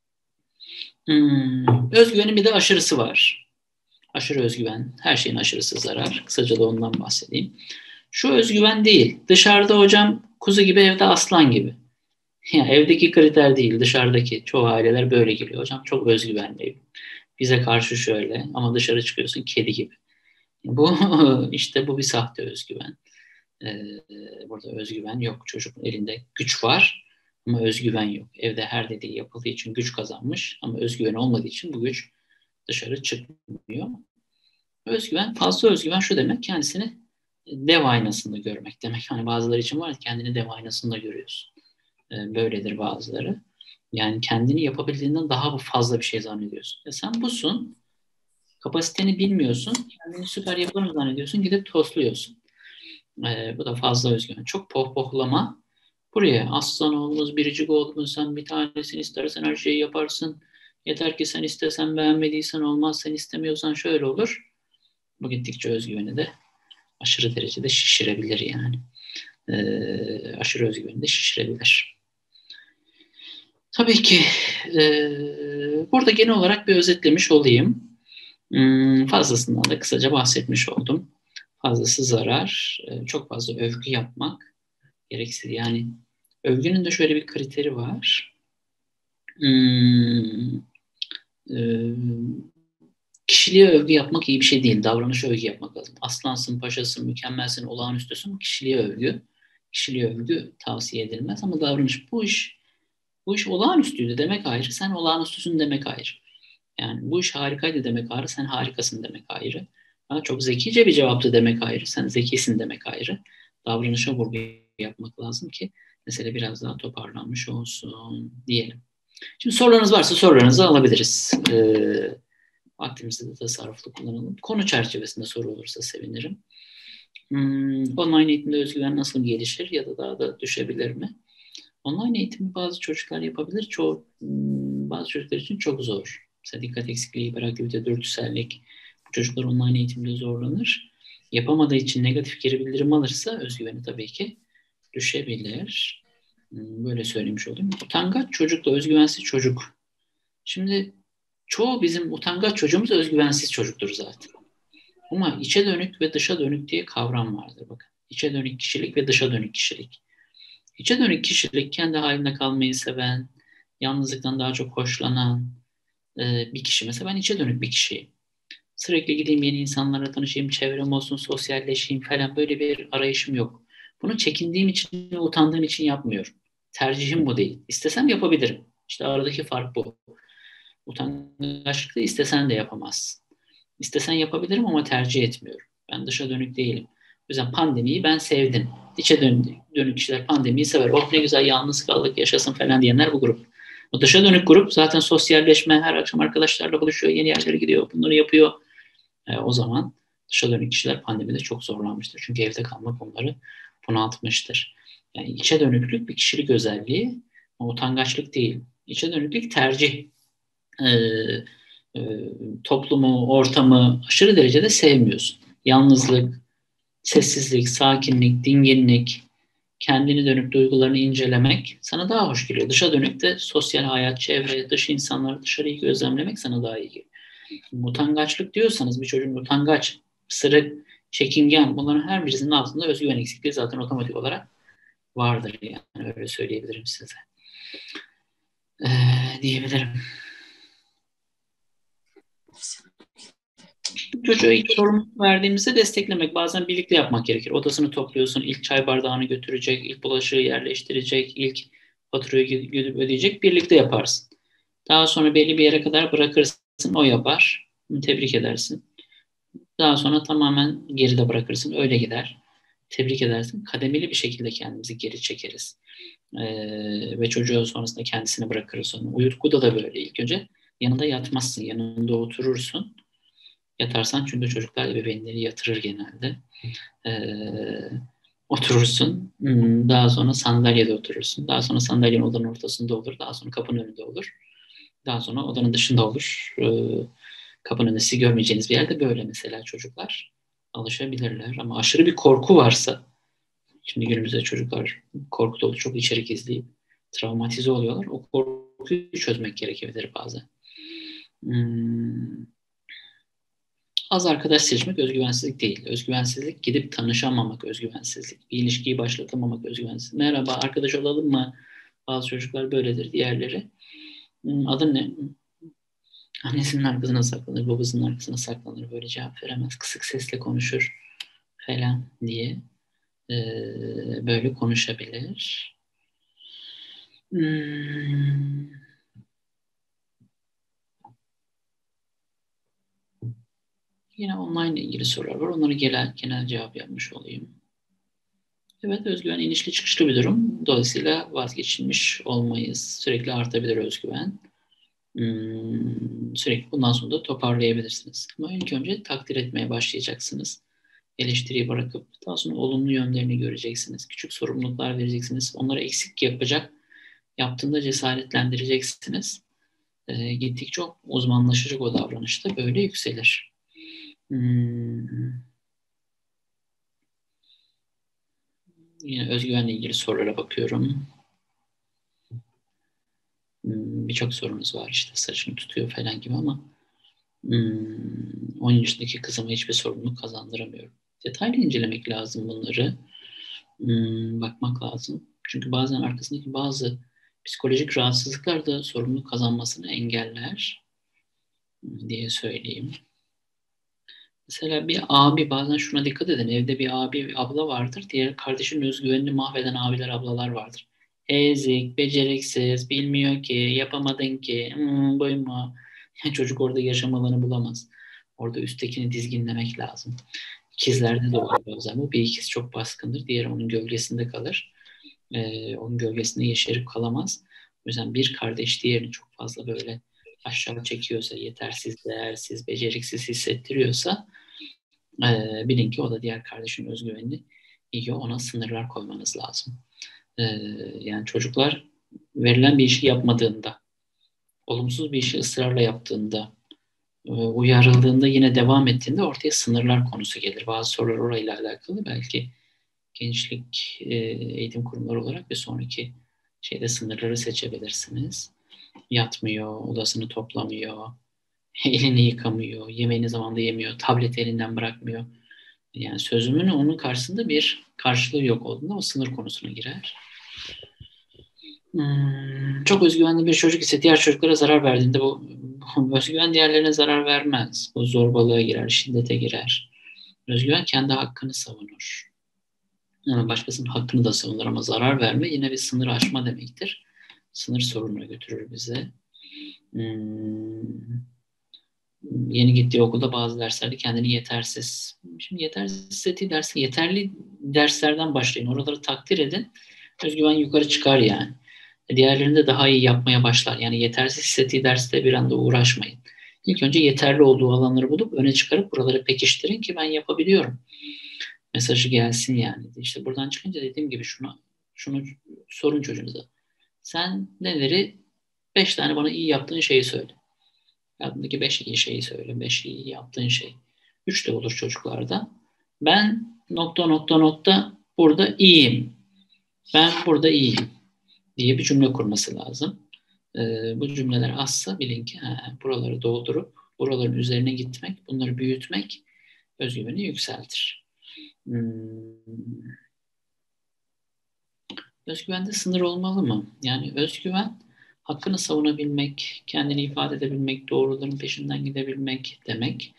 S4: Özgüvenin bir de aşırısı var. Aşırı özgüven, her şeyin aşırısı zarar. Kısaca da ondan bahsedeyim. Şu özgüven değil. Dışarıda hocam kuzu gibi, evde aslan gibi. Ya evdeki kriter değil, dışarıdaki. Çoğu aileler böyle geliyor. Hocam çok özgüvenliyim. Bize karşı şöyle ama dışarı çıkıyorsun kedi gibi. Bu işte bu bir sahte özgüven. Burada özgüven yok. Çocuğun elinde güç var ama özgüven yok. Evde her dediği yapıldığı için güç kazanmış ama özgüven olmadığı için bu güç dışarı çıkmıyor. Özgüven, fazla özgüven şu demek, kendisini dev aynasında görmek demek. Hani bazıları için var, kendini dev aynasında görüyorsun. Böyledir bazıları. Yani kendini yapabildiğinden daha fazla bir şey zannediyorsun. Sen busun, kapasiteni bilmiyorsun, kendini süper yaparım zannediyorsun, gidip tosluyorsun. Bu da fazla özgüven. Çok pohpohlama. Buraya aslan olmaz, biricik olmaz, sen bir tanesini istersen her şeyi yaparsın. Yeter ki sen istesen, beğenmediysen olmaz, sen istemiyorsan şöyle olur. Bu gittikçe özgüveni de aşırı derecede şişirebilir yani. Aşırı özgüveni de şişirebilir. Tabii ki burada genel olarak bir özetlemiş olayım. Fazlasından da kısaca bahsetmiş oldum. Fazlası zarar, çok fazla övgü yapmak gereksiz. Yani övgünün de şöyle bir kriteri var. Kişiliğe övgü yapmak iyi bir şey değil. Davranışa övgü yapmak lazım. Aslansın, paşasın, mükemmelsin, olağanüstüsün. Kişiliğe övgü tavsiye edilmez ama davranış bu iş olağanüstüydü demek ayrı, sen olağanüstüsün demek ayrı. Yani bu iş harikaydı demek ayrı, sen harikasın demek ayrı. Çok zekice bir cevaptı demek ayrı, sen zekisin demek ayrı. Davranışa vurgu yapmak lazım ki mesele biraz daha toparlanmış olsun diyelim. Şimdi sorularınız varsa sorularınızı alabiliriz. Vaktimizi de tasarruflu kullanalım. Konu çerçevesinde soru olursa sevinirim. Online eğitimde özgüven nasıl gelişir ya da daha da düşebilir mi? Online eğitimi bazı çocuklar yapabilir. Bazı çocuklar için çok zor. Mesela dikkat eksikliği, hiperaktivite, dürtüsellik. Bu çocuklar online eğitimde zorlanır. Yapamadığı için negatif geri bildirim alırsa özgüveni tabii ki düşebilir. Böyle söylemiş olayım. Utangaç çocukla özgüvensiz çocuk. Şimdi çoğu bizim utangaç çocuğumuz özgüvensiz çocuktur zaten. Ama içe dönük ve dışa dönük diye kavram vardır. Bakın. İçe dönük kişilik ve dışa dönük kişilik. İçe dönük kişilik kendi halinde kalmayı seven, yalnızlıktan daha çok hoşlanan bir kişi. Mesela ben içe dönük bir kişiyim. Sürekli gideyim, yeni insanlarla tanışayım, çevrem olsun, sosyalleşeyim falan, böyle bir arayışım yok. Bunu çekindiğim için ve utandığım için yapmıyorum. Tercihim bu değil. İstesem yapabilirim. İşte aradaki fark bu. Utangaçlıkta istesen de yapamazsın. İstesen yapabilirim ama tercih etmiyorum. Ben dışa dönük değilim. O yüzden pandemiyi ben sevdim. İçe dönük kişiler pandemiyi sever. Oh ne güzel, yalnız kaldık, yaşasın falan diyenler bu grup. O dışa dönük grup zaten sosyalleşme, her akşam arkadaşlarla buluşuyor, yeni yerlere gidiyor, bunları yapıyor. O zaman dışa dönük kişiler pandemide çok zorlanmıştır. Çünkü evde kalmak onları bunaltmıştır. Yani içe dönüklük bir kişilik özelliği, utangaçlık değil. İçe dönüklük tercih. Toplumu, ortamı aşırı derecede sevmiyorsun. Yalnızlık, sessizlik, sakinlik, dinginlik, kendini dönük duygularını incelemek sana daha hoş geliyor. Dışa dönük de sosyal hayat, çevre, dış insanları, dışarıyı gözlemlemek sana daha iyi geliyor. Utangaçlık diyorsanız bir çocuğun utangaç, sırık, çekingen, bunların her birisinin altında özgüven eksikliği zaten otomatik olarak vardır yani, öyle söyleyebilirim size. Diyebilirim. Çocuğa ilk sorumluluk verdiğimizde desteklemek, bazen birlikte yapmak gerekir. Odasını topluyorsun, ilk çay bardağını götürecek, ilk bulaşığı yerleştirecek, ilk faturayı gidip ödeyecek, birlikte yaparsın. Daha sonra belli bir yere kadar bırakırsın, o yapar, tebrik edersin. Daha sonra tamamen geride bırakırsın, öyle gider. Tebrik edersin. Kademeli bir şekilde kendimizi geri çekeriz. Ve çocuğa sonrasında kendisini bırakırız onu. Uyutkuda da böyle. İlk önce yanında yatmazsın, yanında oturursun. Yatarsan, çünkü çocuklar ebeveynleri yatırır genelde. Oturursun. Daha sonra sandalyede oturursun. Daha sonra sandalyenin odanın ortasında olur. Daha sonra kapının önünde olur. Daha sonra odanın dışında olur. Kapının önünde sizi görmeyeceğiniz bir yerde, böyle mesela çocuklar alışabilirler. Ama aşırı bir korku varsa, şimdi günümüzde çocuklar korku dolu çok içerik izleyip travmatize oluyorlar. O korkuyu çözmek gerekebilir bazen. Az arkadaş seçmek özgüvensizlik değil. Özgüvensizlik gidip tanışamamak, özgüvensizlik. Bir ilişkiyi başlatamamak, özgüvensizlik. Merhaba, arkadaş olalım mı? Bazı çocuklar böyledir, diğerleri. Adın ne? Annesinin arkasına saklanır, babasının arkasına saklanır. Böyle cevap veremez. Kısık sesle konuşur falan diye. Böyle konuşabilir. Yine online ile ilgili sorular var. Onları genel cevap yapmış olayım. Evet, özgüven inişli çıkışlı bir durum. Dolayısıyla vazgeçilmiş olmayız. Sürekli artabilir özgüven. Sürekli bundan sonra da toparlayabilirsiniz. Ama ilk önce takdir etmeye başlayacaksınız. Eleştiriyi bırakıp daha sonra olumlu yönlerini göreceksiniz. Küçük sorumluluklar vereceksiniz. Onları eksik yaptığında cesaretlendireceksiniz. Gittikçe uzmanlaşacak o davranışta, böyle yükselir. Yine özgüvenle ilgili sorulara bakıyorum. Birçok sorunuz var, işte saçını tutuyor falan gibi, ama 10 yaşındaki kızıma hiçbir sorumluluk kazandıramıyorum. Detaylı incelemek lazım bunları. Bakmak lazım. Çünkü bazen arkasındaki bazı psikolojik rahatsızlıklar da sorumluluk kazanmasını engeller diye söyleyeyim. Mesela bir abi, bazen şuna dikkat edin. Evde bir abi, bir abla vardır. Diğer kardeşin özgüvenini mahveden abiler, ablalar vardır. Ezik, beceriksiz, bilmiyor ki, yapamadın ki, buyma. Yani çocuk orada yaşam alanı bulamaz. Orada üsttekini dizginlemek lazım. İkizlerde de olur bazen bu. Bir ikiz çok baskındır. Diğeri onun gölgesinde kalır. Onun gölgesinde yeşerip kalamaz. O yüzden bir kardeş diğerini çok fazla böyle aşağı çekiyorsa, yetersiz, değersiz, beceriksiz hissettiriyorsa, bilin ki o da diğer kardeşin özgüvenini yiyor. Ona sınırlar koymanız lazım. Yani çocuklar verilen bir işi yapmadığında, olumsuz bir işi ısrarla yaptığında, uyarıldığında yine devam ettiğinde ortaya sınırlar konusu gelir. Bazı sorular orayla alakalı. Belki gençlik eğitim kurumları olarak bir sonraki şeyde sınırları seçebilirsiniz. Yatmıyor, odasını toplamıyor, elini yıkamıyor, yemeğini zamanında yemiyor, tableti elinden bırakmıyor. Yani sözümün onun karşısında bir karşılığı yok olduğunda o sınır konusuna girer. Çok özgüvenli bir çocuk ise diğer çocuklara zarar verdiğinde bu özgüven diğerlerine zarar vermez. Bu zorbalığa girer, şiddete girer. Özgüven kendi hakkını savunur. Yani başkasının hakkını da savunur, ama zarar verme yine bir sınır aşma demektir. Sınır sorununa götürür bize. Yeni gittiği okulda bazı derslerde kendini yetersiz. Şimdi yetersiz hissettiği dersin, yeterli derslerden başlayın. Oraları takdir edin. Özgüven yukarı çıkar yani. Diğerlerinde daha iyi yapmaya başlar. Yani yetersiz hissettiği derste bir anda uğraşmayın. İlk önce yeterli olduğu alanları bulup öne çıkarıp buraları pekiştirin ki ben yapabiliyorum mesajı gelsin yani. İşte buradan çıkınca dediğim gibi şunu sorun çocuğunuza. Sen neleri 5 tane bana iyi yaptığın şeyi söyle. Hayatındaki 5 iyi şeyi söyle. 5 iyi yaptığın şey. 3 de olur çocuklarda. Ben ... burada iyiyim. ben burada iyiyim diye bir cümle kurması lazım. Bu cümleler azsa bilin ki buraları doldurup buraların üzerine gitmek, bunları büyütmek özgüveni yükseltir. Özgüvende sınır olmalı mı? Yani özgüven hakkını savunabilmek, kendini ifade edebilmek, doğruların peşinden gidebilmek demek.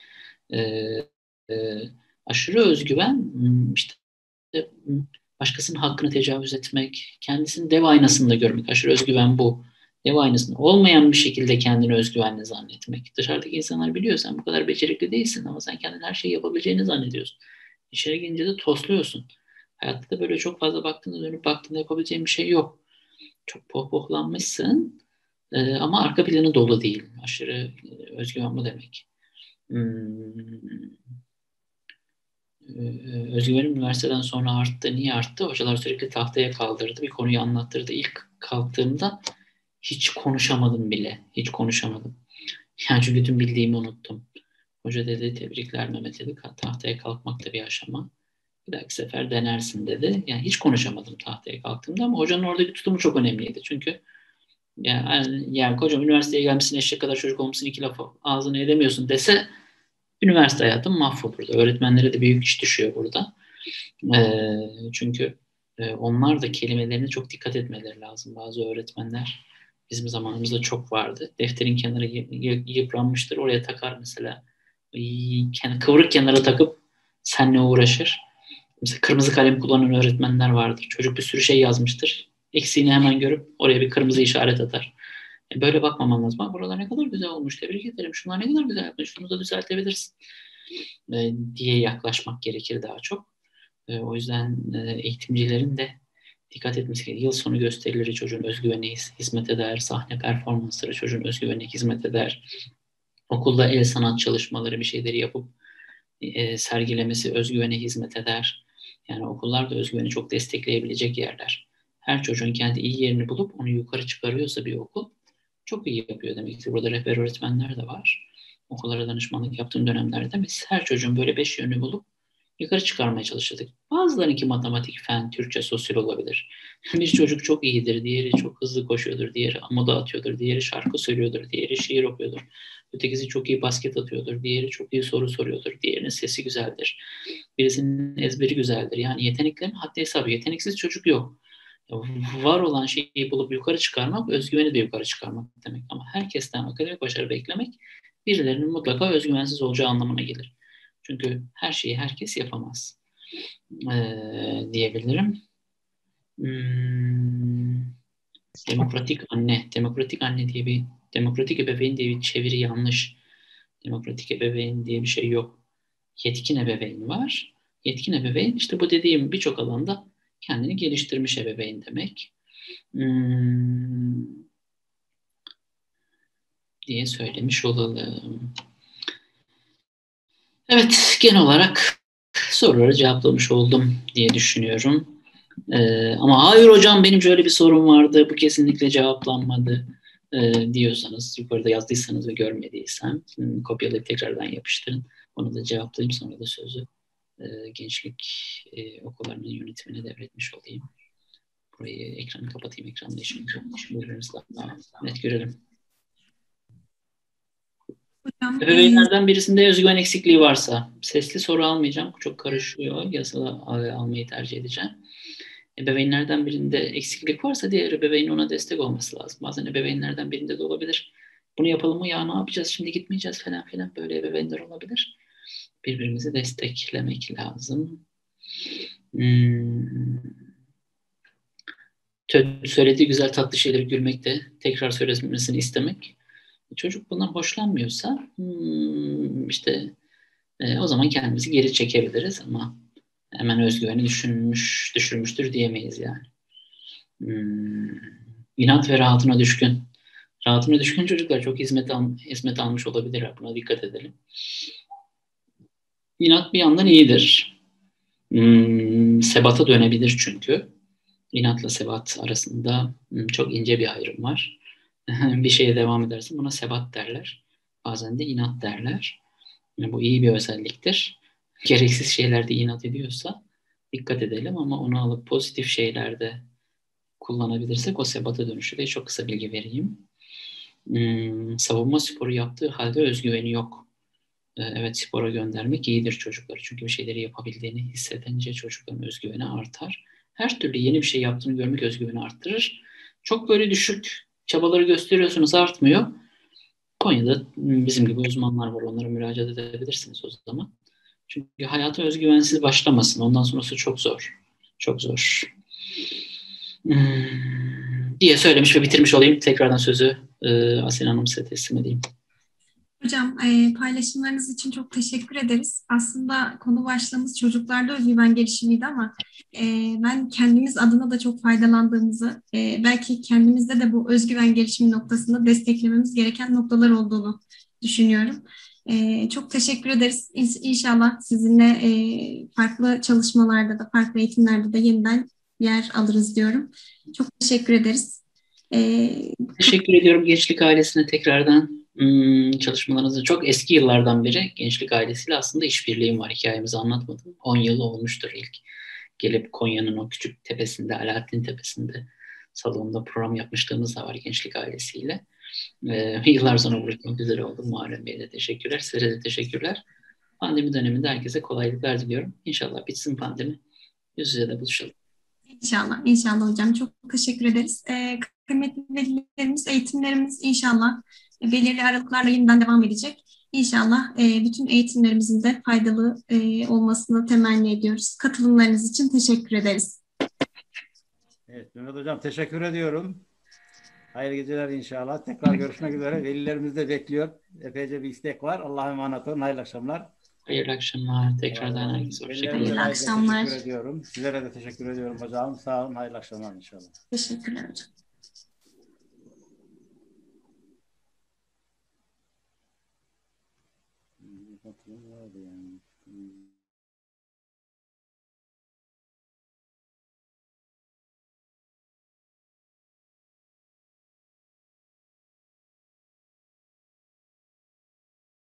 S4: Aşırı özgüven işte başkasının hakkını tecavüz etmek, kendisini dev aynasında görmek. Aşırı özgüven bu. Dev aynasında olmayan bir şekilde kendini özgüvenli zannetmek. Dışarıdaki insanlar biliyor sen bu kadar becerikli değilsin ama sen kendin her şeyi yapabileceğini zannediyorsun. İçeri gelince de tosluyorsun. Hayatta da böyle çok fazla dönüp baktığında yapabileceğin bir şey yok. Çok pohpohlanmışsın ama arka planı dolu değil. Aşırı özgüven bu demek. Özgüvenim üniversiteden sonra arttı. Niye arttı? Hocalar sürekli tahtaya kaldırdı. Bir konuyu anlattırdı. İlk kalktığımda hiç konuşamadım bile. Hiç konuşamadım. Yani çünkü tüm bildiğimi unuttum. Hoca dedi tebrikler Mehmet dedi. Tahtaya kalkmak da bir aşama. Bir dahaki sefer denersin dedi. Yani hiç konuşamadım tahtaya kalktığımda ama hocanın oradaki tutumu çok önemliydi. Çünkü yani hocam üniversiteye gelmişsin eşek kadar çocuk olmuşsun 2 lafı ağzını edemiyorsun dese üniversite hayatım mahvolurdu. Öğretmenlere de büyük iş düşüyor burada. Çünkü onlar da kelimelerine çok dikkat etmeleri lazım. Bazı öğretmenler bizim zamanımızda çok vardı. Defterin kenarı yıpranmıştır. Oraya takar mesela. Kıvrık kenara takıp seninle uğraşır. Mesela kırmızı kalem kullanan öğretmenler vardır. Çocuk bir sürü şey yazmıştır. Eksiğini hemen görüp oraya bir kırmızı işaret atar. Böyle bakmaman lazım. Buralar ne kadar güzel olmuş. Tebrik ederim. Şunlar ne kadar güzel yapmış. Şunu da düzeltebilirsin. Diye yaklaşmak gerekir daha çok. O yüzden eğitimcilerin de dikkat etmesi gerekiyor. Yıl sonu gösterileri çocuğun özgüveni hizmet eder. Sahne performansları çocuğun özgüveni hizmet eder. Okulda el sanat çalışmaları bir şeyleri yapıp sergilemesi özgüvene hizmet eder. Yani okullar da özgüveni çok destekleyebilecek yerler. Her çocuğun kendi iyi yerini bulup onu yukarı çıkarıyorsa bir okul çok iyi yapıyor demektir. Burada rehber öğretmenler de var. Okullara danışmanlık yaptığım dönemlerde biz her çocuğun böyle 5 yönünü bulup yukarı çıkarmaya çalıştık. Bazılarınki matematik, fen, Türkçe, sosyal olabilir. Bir çocuk çok iyidir, diğeri çok hızlı koşuyordur, diğeri amuda atıyordur, diğeri şarkı söylüyordur, diğeri şiir okuyordur. Ötekisi çok iyi basket atıyordur, diğeri çok iyi soru soruyordur, diğerinin sesi güzeldir. Birisinin ezberi güzeldir. Yani yeteneklerin haddi hesabı. Yeteneksiz çocuk yok. Var olan şeyi bulup yukarı çıkarmak, özgüveni de yukarı çıkarmak demek. Ama herkesten akademik başarı beklemek birilerinin mutlaka özgüvensiz olacağı anlamına gelir. Çünkü her şeyi herkes yapamaz diyebilirim. Demokratik anne diye bir demokratik ebeveyn diye bir çeviri yanlış. Demokratik ebeveyn diye bir şey yok. Yetkin ebeveyn var. Yetkin ebeveyn işte bu dediğim birçok alanda kendini geliştirmiş ebeveyn demek. Diye söylemiş olalım. Evet, genel olarak soruları cevaplamış oldum diye düşünüyorum. Ama hayır hocam benim şöyle bir sorum vardı, bu kesinlikle cevaplanmadı diyorsanız, yukarıda yazdıysanız ve görmediysem kopyalayıp tekrardan yapıştırın. Onu da cevaplayayım, sonra da sözü gençlik okullarının yönetimine devretmiş olayım. Burayı ekranı kapatayım, ekranı birbirimizi daha net görelim. Ebeveynlerden birisinde özgüven eksikliği varsa, sesli soru almayacağım, çok karışıyor, yazılı almayı tercih edeceğim. Ebeveynlerden birinde eksiklik varsa diğer ebeveyn ona destek olması lazım. Bazen ebeveynlerden birinde de olabilir. Bunu yapalım mı ya ne yapacağız şimdi gitmeyeceğiz falan filan böyle ebeveynler olabilir. Birbirimizi desteklemek lazım. Söylediği güzel tatlı şeyleri gülmek de tekrar söylemesini istemek. Çocuk bundan hoşlanmıyorsa işte o zaman kendimizi geri çekebiliriz ama hemen özgüveni düşürmüştür diyemeyiz yani. İnat ve rahatına düşkün. Rahatına düşkün çocuklar çok hizmet almış olabilir. Buna dikkat edelim. İnat bir yandan iyidir. Sebata dönebilir çünkü. İnatla sebat arasında çok ince bir ayrım var. Bir şeye devam edersin buna sebat derler. Bazen de inat derler. Yani bu iyi bir özelliktir. Gereksiz şeylerde inat ediyorsa dikkat edelim ama onu alıp pozitif şeylerde kullanabilirsek o sebata dönüşü de çok kısa bilgi vereyim. Savunma sporu yaptığı halde özgüveni yok. Evet, spora göndermek iyidir çocukları. Çünkü bir şeyleri yapabildiğini hissedince çocukların özgüveni artar. Her türlü yeni bir şey yaptığını görmek özgüveni arttırır. Çok böyle düşük çabaları gösteriyorsunuz, artmıyor. Konya'da bizim gibi uzmanlar var. Onlara müracaat edebilirsiniz o zaman. Çünkü hayata özgüvensiz başlamasın. Ondan sonrası çok zor. Çok zor. Diye söylemiş ve bitirmiş olayım. Tekrardan sözü Asena Hanım size teslim edeyim.
S1: Hocam, paylaşımlarınız için çok teşekkür ederiz. Aslında konu başlığımız çocuklarda özgüven gelişimiydi ama ben kendimiz adına da çok faydalandığımızı, belki kendimizde de bu özgüven gelişimi noktasında desteklememiz gereken noktalar olduğunu düşünüyorum. Çok teşekkür ederiz. İnşallah sizinle farklı çalışmalarda da, farklı eğitimlerde de yeniden yer alırız diyorum. Çok teşekkür ederiz.
S4: Teşekkür ediyorum Gençlik Ailesi'ne tekrardan. Çalışmalarınızı çok eski yıllardan beri Gençlik Ailesi'yle aslında işbirliğim var. Hikayemizi anlatmadım. 10 yıl olmuştur ilk. Gelip Konya'nın o küçük tepesinde, Alaaddin Tepesi'nde salonda program yapmışlığımız da var Gençlik Ailesi'yle. Yıllar sonra buluşmak üzere oldum. Muharrem Bey'e de teşekkürler. Size de teşekkürler. Pandemi döneminde herkese kolaylıklar diliyorum. İnşallah bitsin pandemi. Yüz yüze de buluşalım.
S1: İnşallah, inşallah hocam. Çok teşekkür ederiz. Kıymetli velilerimiz, eğitimlerimiz inşallah belirli aralıklarla yeniden devam edecek. İnşallah bütün eğitimlerimizin de faydalı olmasını temenni ediyoruz. Katılımlarınız için teşekkür ederiz.
S2: Evet, Mehmet Hocam teşekkür ediyorum. Hayırlı geceler inşallah. Tekrar görüşmek üzere. Velilerimiz de bekliyor. Epeyce bir istek var. Allah'a emanet olun. Hayırlı akşamlar.
S4: Hayırlı akşamlar. Tekrardan herkese hoşçakalın.
S1: Hayırlı akşamlar.
S2: Teşekkür ediyorum. Sizlere de teşekkür ediyorum hocam. Sağ olun. Hayırlı akşamlar inşallah.
S1: Teşekkürler hocam.